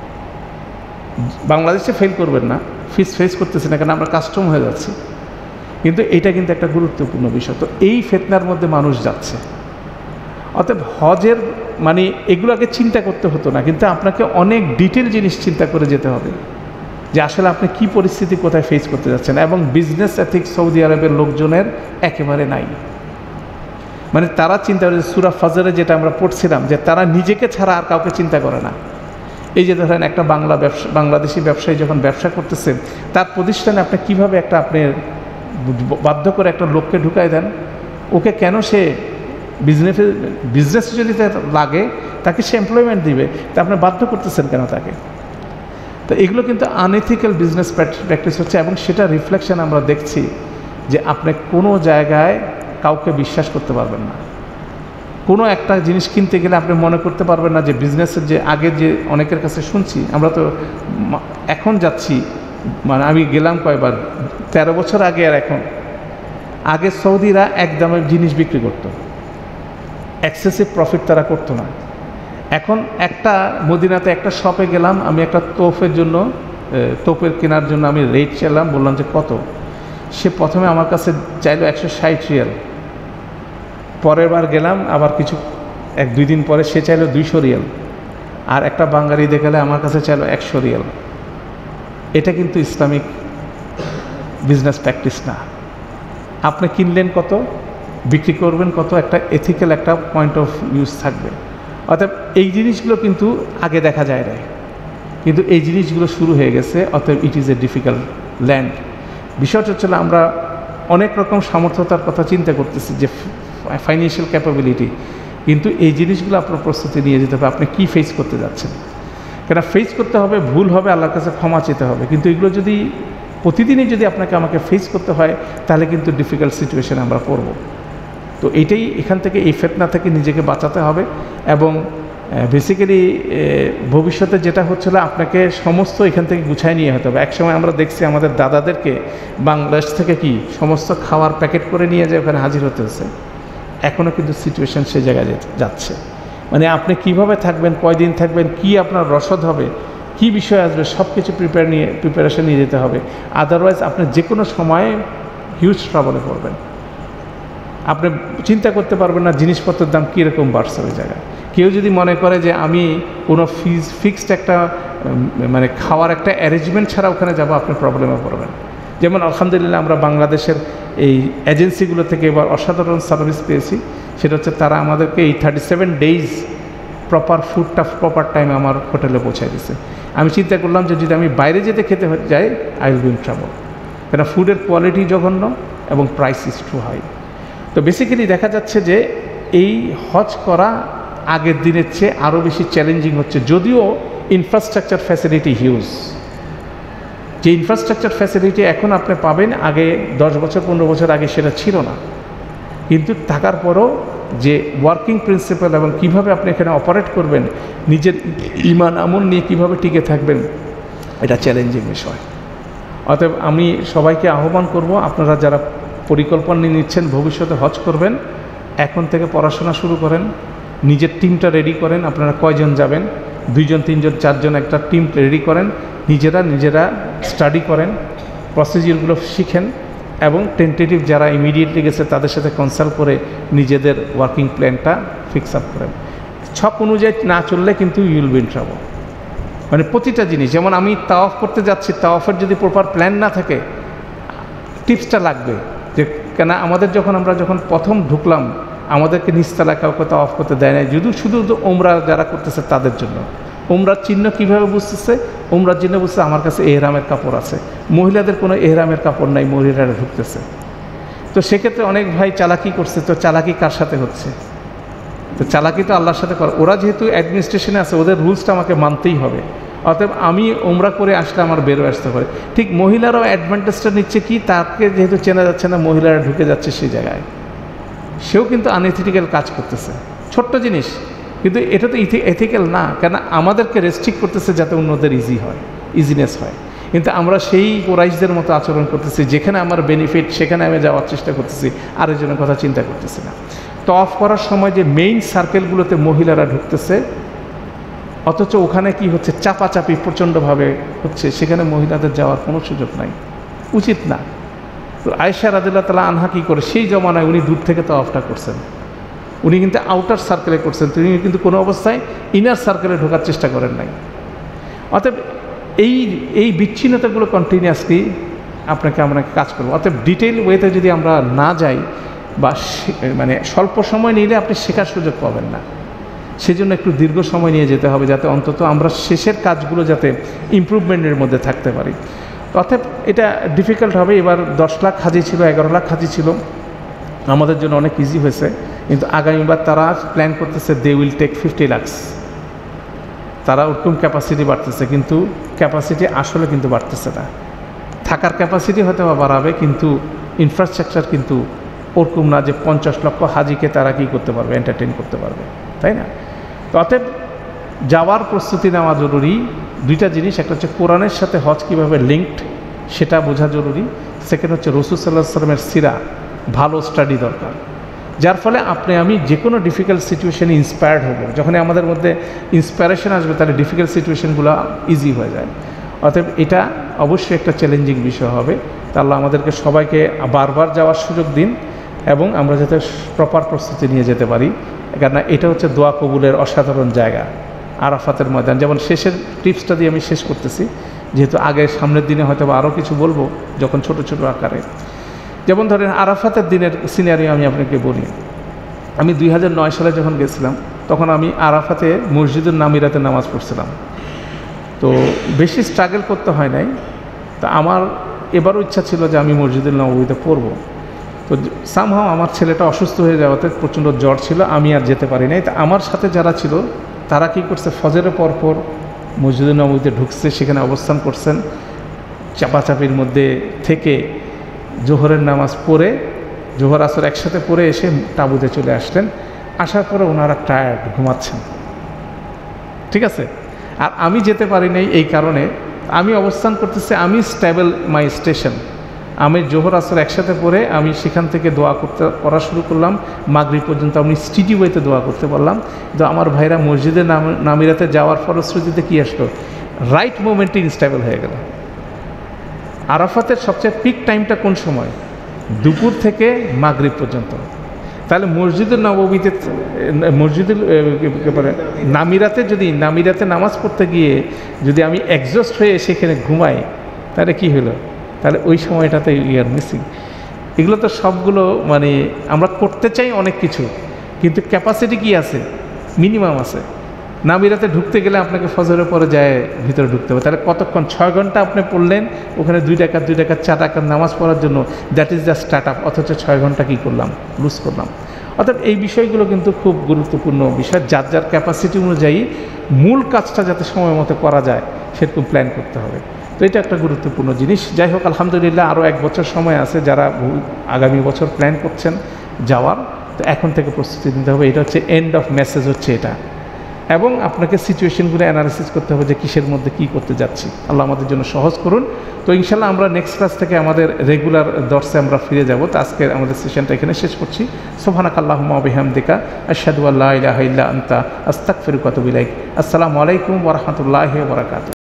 বাংলাদেশে ফেল করবেন না, ফিস ফেস করতেছে না, কেন আমরা কাস্টম হয়ে যাচ্ছি, কিন্তু এটা কিন্তু একটা গুরুত্বপূর্ণ বিষয়। তো এই ফিতনার মধ্যে মানুষ যাচ্ছে। অতএব হজের মানে এগুলো আগে চিন্তা করতে হতো না, কিন্তু আপনাকে অনেক ডিটেল জিনিস চিন্তা করে যেতে হবে যে আসলে আপনি কি পরিস্থিতি কোথায় ফেস করতে যাচ্ছেন। এবং বিজনেস এথিক্স সৌদি আরবের লোকজনের একেবারে নাই। মানে তারা চিন্তা করে, সূরা ফাজরে যেটা আমরা পড়ছিলাম, যে তারা নিজেকে ছাড়া আর কাউকে চিন্তা করে না। এই যে ধরেন একটা বাংলা ব্যবসা বাংলাদেশি ব্যবসায়ী যখন ব্যবসা করতেছেন, তার প্রতিষ্ঠানে আপনি কীভাবে একটা আপনি বাধ্য করে একটা লোককে ঢুকাই দেন, ওকে কেন সে বিজনেসে বিজনেস যদি লাগে তাকে সে এমপ্লয়মেন্ট দিবে, তা আপনি বাধ্য করতেছেন কেন তাকে? তো এগুলো কিন্তু আনএথিক্যাল বিজনেস প্র্যাকটিস হচ্ছে, এবং সেটা রিফ্লেকশন আমরা দেখছি যে আপনি কোনো জায়গায় কাউকে বিশ্বাস করতে পারবেন না। কোনো একটা জিনিস কিনতে গেলে আপনি মনে করতে পারবেন না যে বিজনেসের যে আগে যে অনেকের কাছে শুনছি, আমরা তো এখন যাচ্ছি, মানে আমি গেলাম কয়বার, তেরো বছর আগে আর এখন। আগে সৌদিরা এক দামে জিনিস বিক্রি করতো, এক্সেসিভ প্রফিট তারা করতো না। এখন একটা মদিনাতে একটা শপে গেলাম, আমি একটা তোফের জন্য তোপের কেনার জন্য আমি রেট চাইলাম, বললাম যে কত, সে প্রথমে আমার কাছে চাইলো একশো ষাট রিয়াল। পরের বার গেলাম আবার কিছু এক দুই দিন পরে সে চাইলো দুইশো রিয়াল, আর একটা বাঙালি দেখালে আমার কাছে চাইলো একশো রিয়াল। এটা কিন্তু ইসলামিক বিজনেস প্র্যাকটিস না। আপনি কিনলেন কত, বিক্রি করবেন কত, একটা এথিক্যাল একটা পয়েন্ট অফ ইউজ থাকবে। অতএব এই জিনিসগুলো কিন্তু আগে দেখা যায় না, কিন্তু এই জিনিসগুলো শুরু হয়ে গেছে। অতএব it is a difficult land. বিষয়টা হচ্ছে আমরা অনেক রকম সামর্থ্যতার কথা চিন্তা করতেছি, যে ফাইন্যান্সিয়াল ক্যাপাবিলিটি, কিন্তু এই জিনিসগুলো আপনার প্রস্তুতি নিয়ে যেতে হবে আপনি কী ফেস করতে যাচ্ছেন। কেন ফেস করতে হবে, ভুল হবে, আল্লাহর কাছে ক্ষমা চেতে হবে, কিন্তু এগুলো যদি প্রতিদিনই যদি আপনাকে আমাকে ফেস করতে হয়, তাহলে কিন্তু ডিফিকাল্ট সিচুয়েশানে আমরা পড়ব। তো এইটাই, এখান থেকে এই ফিতনা থেকে নিজেকে বাঁচাতে হবে। এবং বেসিক্যালি ভবিষ্যতে যেটা হচ্ছিল, আপনাকে সমস্ত এখান থেকে গুছায় নিয়ে হতে হবে। একসময় আমরা দেখছি আমাদের দাদাদেরকে বাংলাদেশ থেকে কি সমস্ত খাওয়ার প্যাকেট করে নিয়ে যায় ওখানে হাজির হতে হচ্ছে। এখনও কিন্তু সিচুয়েশান সে জায়গায় যাচ্ছে। মানে আপনি কিভাবে থাকবেন, কয়দিন থাকবেন, কি আপনার রসদ হবে, কি বিষয় আসবে, সব কিছু প্রিপেয়ার নিয়ে প্রিপারেশন নিয়ে যেতে হবে। আদারওয়াইজ আপনি যে কোনো সময়ে হিউজ ট্রাবলে পড়বেন। আপনি চিন্তা করতে পারবেন না জিনিসপত্রের দাম কীরকম বাড়ছে ওই জায়গায়। কেউ যদি মনে করে যে আমি কোনো ফিজ ফিক্সড একটা মানে খাওয়ার একটা অ্যারেঞ্জমেন্ট ছাড়া ওখানে যাব, আপনি প্রবলেমে পড়বেন। যেমন আলহামদুলিল্লাহ আমরা বাংলাদেশের এই এজেন্সিগুলো থেকে এবার অসাধারণ সার্ভিস পেয়েছি। সেটা হচ্ছে তারা আমাদেরকে এই থার্টি সেভেন ডেইজ প্রপার ফুডটা প্রপার টাইমে আমার হোটেলে পৌঁছায় দিয়েছে। আমি চিন্তা করলাম যে যদি আমি বাইরে যেতে খেতে যাই, I will be in trouble, কেন ফুডের কোয়ালিটি জঘন্য এবং প্রাইস ইজ টু হাই। তো বেসিক্যালি দেখা যাচ্ছে যে এই হজ করা আগের দিনের চেয়ে আরও বেশি চ্যালেঞ্জিং হচ্ছে, যদিও ইনফ্রাস্ট্রাকচার ফ্যাসিলিটি হিউজ। যে ইনফ্রাস্ট্রাকচার ফ্যাসিলিটি এখন আপনি পাবেন, আগে দশ বছর পনেরো বছর আগে সেটা ছিল না। কিন্তু থাকার পরও যে ওয়ার্কিং প্রিন্সিপাল এবং কিভাবে আপনি এখানে অপারেট করবেন, নিজের ইমান আমল নিয়ে কিভাবে টিকে থাকবেন, এটা চ্যালেঞ্জিং বিষয়। অতএব আমি সবাইকে আহ্বান করব, আপনারা যারা পরিকল্পনা নিয়ে নিচ্ছেন ভবিষ্যতে হজ করবেন, এখন থেকে পড়াশোনা শুরু করেন, নিজের টিমটা রেডি করেন। আপনারা কয়জন যাবেন, দুইজন তিনজন চারজন একটা টিম রেডি করেন, নিজেরা নিজেরা স্টাডি করেন, প্রসিজিওরগুলো শিখেন, এবং টেন্টেটিভ যারা ইমিডিয়েটলি গেছে তাদের সাথে কনসাল্ট করে নিজেদের ওয়ার্কিং প্ল্যানটা ফিক্স আপ করেন। ছক অনুযায়ী না চললে কিন্তু ইউল বি ইন ট্রাবল। মানে প্রতিটা জিনিস, যেমন আমি তাওয়াফ করতে যাচ্ছি, তাওয়াফের যদি প্রপার প্ল্যান না থাকে, টিপসটা লাগবে। যে কেন আমাদের যখন আমরা যখন প্রথম ঢুকলাম, আমাদেরকে নিচতলা কাউকে তাওয়াফ করতে দেয় না, যদি শুধু ওমরা যারা করতেছে তাদের জন্য। ওমরার চিহ্ন কীভাবে বুঝতেছে? ওমরার চিহ্ন বুঝতে আমার কাছে এহরামের কাপড় আছে, মহিলাদের কোনো এহরামের কাপড় নাই, মহিলারা ঢুকতেছে। তো সেক্ষেত্রে অনেক ভাই চালাকি করছে। তো চালাকি কার সাথে হচ্ছে? তো চালাকি তো আল্লাহর সাথে কর। ওরা যেহেতু অ্যাডমিনিস্ট্রেশনে আছে, ওদের রুলসটা আমাকে মানতেই হবে। অতএব আমি ওমরা করে আসলে আমার বেরো আসতে পারে। ঠিক মহিলারাও অ্যাডভান্টেজটা নিচ্ছে কি, তাকে যেহেতু চেনা যাচ্ছে না, মহিলারা ঢুকে যাচ্ছে সেই জায়গায়, সেও কিন্তু আনএথিক্যাল কাজ করতেছে। ছোট্ট জিনিস, কিন্তু এটা তো এথিক্যাল না, কেন আমাদেরকে রেস্ট্রিক্ট করতেছে যাতে অন্যদের ইজি হয়, ইজিনেস হয়। কিন্তু আমরা সেই কোরাইশদের মতো আচরণ করতেছি, যেখানে আমার বেনিফিট সেখানে আমি যাওয়ার চেষ্টা করতেছি, আরেকজনের কথা চিন্তা করতেছি না। তওয়াফ করার সময় যে মেইন সার্কেলগুলোতে মহিলারা ঢুকতেছে, অথচ ওখানে কি হচ্ছে, চাপাচাপি প্রচণ্ডভাবে হচ্ছে, সেখানে মহিলাদের যাওয়ার কোনো সুযোগ নাই, উচিত না। তো আয়েশা রাদিয়াল্লাহু তাআলা আনহা কী করে, সেই জমানায় উনি দূর থেকে তওয়াফটা করছেন, উনি কিন্তু আউটার সার্কেলে করছেন, তিনি কিন্তু কোনো অবস্থায় ইনার সার্কেলে ঢোকার চেষ্টা করেন নাই। অতএব এই এই বিচ্ছিন্নতাগুলো কন্টিনিউয়াসলি আপনাকে আমরা কাজ করবো। অতএব ডিটেইল ওয়েতে যদি আমরা না যাই বা মানে স্বল্প সময় নিলে আপনি শেখার সুযোগ পাবেন না, সেজন্য একটু দীর্ঘ সময় নিয়ে যেতে হবে, যাতে অন্তত আমরা শেষের কাজগুলো যাতে ইমপ্রুভমেন্টের মধ্যে থাকতে পারি। অতএব এটা ডিফিকাল্ট হবে। এবার দশ লাখ হাজি ছিল, এগারো লাখ হাজি ছিল, আমাদের জন্য অনেক ইজি হয়েছে। কিন্তু আগামীবার তারা প্ল্যান করতেছে they will take fifty lakhs, তারা ওরকম ক্যাপাসিটি বাড়তেছে, কিন্তু ক্যাপাসিটি আসলে কিন্তু বাড়তেছে না। থাকার ক্যাপাসিটি হয়তো বা বাড়াবে, কিন্তু ইনফ্রাস্ট্রাকচার কিন্তু ওরকম না যে পঞ্চাশ লক্ষ হাজিকে তারা কী করতে পারবে, এন্টারটেইন করতে পারবে, তাই না? তো অতএব যাওয়ার প্রস্তুতি নেওয়া জরুরি। দুইটা জিনিস, একটা হচ্ছে কোরআনের সাথে হজ কীভাবে লিঙ্কড সেটা বোঝা জরুরি। সেকেন্ড হচ্ছে রাসূল সাল্লাল্লাহু আলাইহি ওয়াসাল্লামের সিরা ভালো স্টাডি দরকার, যার ফলে আপনি আমি যে কোনো ডিফিকাল্ট সিচুয়েশানে ইন্সপায়ার্ড হব। যখন আমাদের মধ্যে ইন্সপায়ারেশন আসবে, তাহলে ডিফিকাল্ট সিচুয়েশানগুলো ইজি হয়ে যায়। অতএব এটা অবশ্যই একটা চ্যালেঞ্জিং বিষয় হবে। তা আল্লাহ আমাদেরকে সবাইকে বারবার যাওয়ার সুযোগ দিন, এবং আমরা যাতে প্রপার প্রস্তুতি নিয়ে যেতে পারি, কেননা এটা হচ্ছে দোয়া কবুলের অসাধারণ জায়গা, আরাফাতের ময়দান। যেমন শেষের টিপসটা দিয়ে আমি শেষ করতেছি, যেহেতু আগে সামনের দিনে হয়তো আরও কিছু বলবো যখন ছোট ছোট আকারে। যেমন ধরেন আরাফাতের দিনের সিনারিও আমি আপনাকে বলি। আমি দুই হাজার নয় সালে যখন গেছিলাম, তখন আমি আরাফাতে মসজিদুল নামিরাতে নামাজ পড়ছিলাম। তো বেশি স্ট্রাগল করতে হয় নাই। তা আমার এবারও ইচ্ছা ছিল যে আমি মসজিদুল নববীতে পড়বো। তো সামহাও আমার ছেলেটা অসুস্থ হয়ে যাওয়াতে প্রচণ্ড জ্বর ছিল, আমি আর যেতে পারি নাই। তা আমার সাথে যারা ছিল তারা কী করছে, ফজরের পরপর মসজিদুল নববীতে ঢুকছে, সেখানে অবস্থান করছেন, চাপাচাপির মধ্যে থেকে জোহরের নামাজ পড়ে, জোহর আসর একসাথে পড়ে এসে তাঁবুতে চলে আসলেন। আসার পরে ওনারা টায়ার্ড, ঘুমাচ্ছেন, ঠিক আছে। আর আমি যেতে পারি নাই এই কারণে, আমি অবস্থান করতেছি, আমি স্টেবল মাই স্টেশন, আমি জোহর আসর একসাথে পড়ে আমি সেখান থেকে দোয়া করতে করা শুরু করলাম, মাগরিব পর্যন্ত আমি স্টিডি ওয়েতে দোয়া করতে পারলাম। তো আমার ভাইরা মসজিদে নামিরাতে যাওয়ার ফলশ্রুতিতে কী আসলো, রাইট মোমেন্টে ইনস্টেবল হয়ে গেল। আরাফাতের সবচেয়ে পিক টাইমটা কোন সময়, দুপুর থেকে মাগরিব পর্যন্ত। তাহলে মসজিদুল নববীতে মসজিদুল নামিরাতে যদি নামিরাতে নামাজ পড়তে গিয়ে যদি আমি এক্সস্ট হয়ে সেখানে ঘুমাই, তাহলে কি হলো, তাহলে ওই সময়টাতে উই আর মিসিং। এগুলো তো সবগুলো মানে আমরা করতে চাই অনেক কিছু, কিন্তু ক্যাপাসিটি কি আছে, মিনিমাম আছে। নামিরাতে ঢুকতে গেলে আপনাকে ফজরের পরে যায় ভিতরে ঢুকতে হবে, তাহলে কতক্ষণ, ছয় ঘন্টা আপনি পড়লেন ওখানে, দুই টাকা দুই টাকা চার টাকার নামাজ পড়ার জন্য, that is the start up. অথচ ছয় ঘন্টা কী করলাম, লুজ করলাম। অর্থাৎ এই বিষয়গুলো কিন্তু খুব গুরুত্বপূর্ণ বিষয়। যার যার ক্যাপাসিটি অনুযায়ী মূল কাজটা যাতে সময় মতো করা যায় সেরকম প্ল্যান করতে হবে। তো এটা একটা গুরুত্বপূর্ণ জিনিস। যাই হোক, আলহামদুলিল্লাহ আরও এক বছর সময় আছে, যারা আগামী বছর প্ল্যান করছেন যাওয়ার, তো এখন থেকে প্রস্তুতি নিতে হবে। এটা হচ্ছে এন্ড অফ মেসেজ হচ্ছে এটা, এবং আপনাকে সিচুয়েশনগুলো অ্যানালিসিস করতে হবে যে কিসের মধ্যে কী করতে যাচ্ছি। আল্লাহ আমাদের জন্য সহজ করুন। তো ইনশাল্লাহ আমরা নেক্সট ক্লাস থেকে আমাদের রেগুলার দর্শে আমরা ফিরে যাব। তো আজকে আমাদের সেশনটা এখানে শেষ করছি। সুবহানাকাল্লাহুম্মা ওয়া বিহামদিকা আশহাদু আল্লা ইলাহা ইল্লা আনতা আস্তাগফিরুকা ওয়া আতুবু ইলাইক। আসসালামু আলাইকুম ওয়া রাহমাতুল্লাহি ওয়া বারাকাতুহু।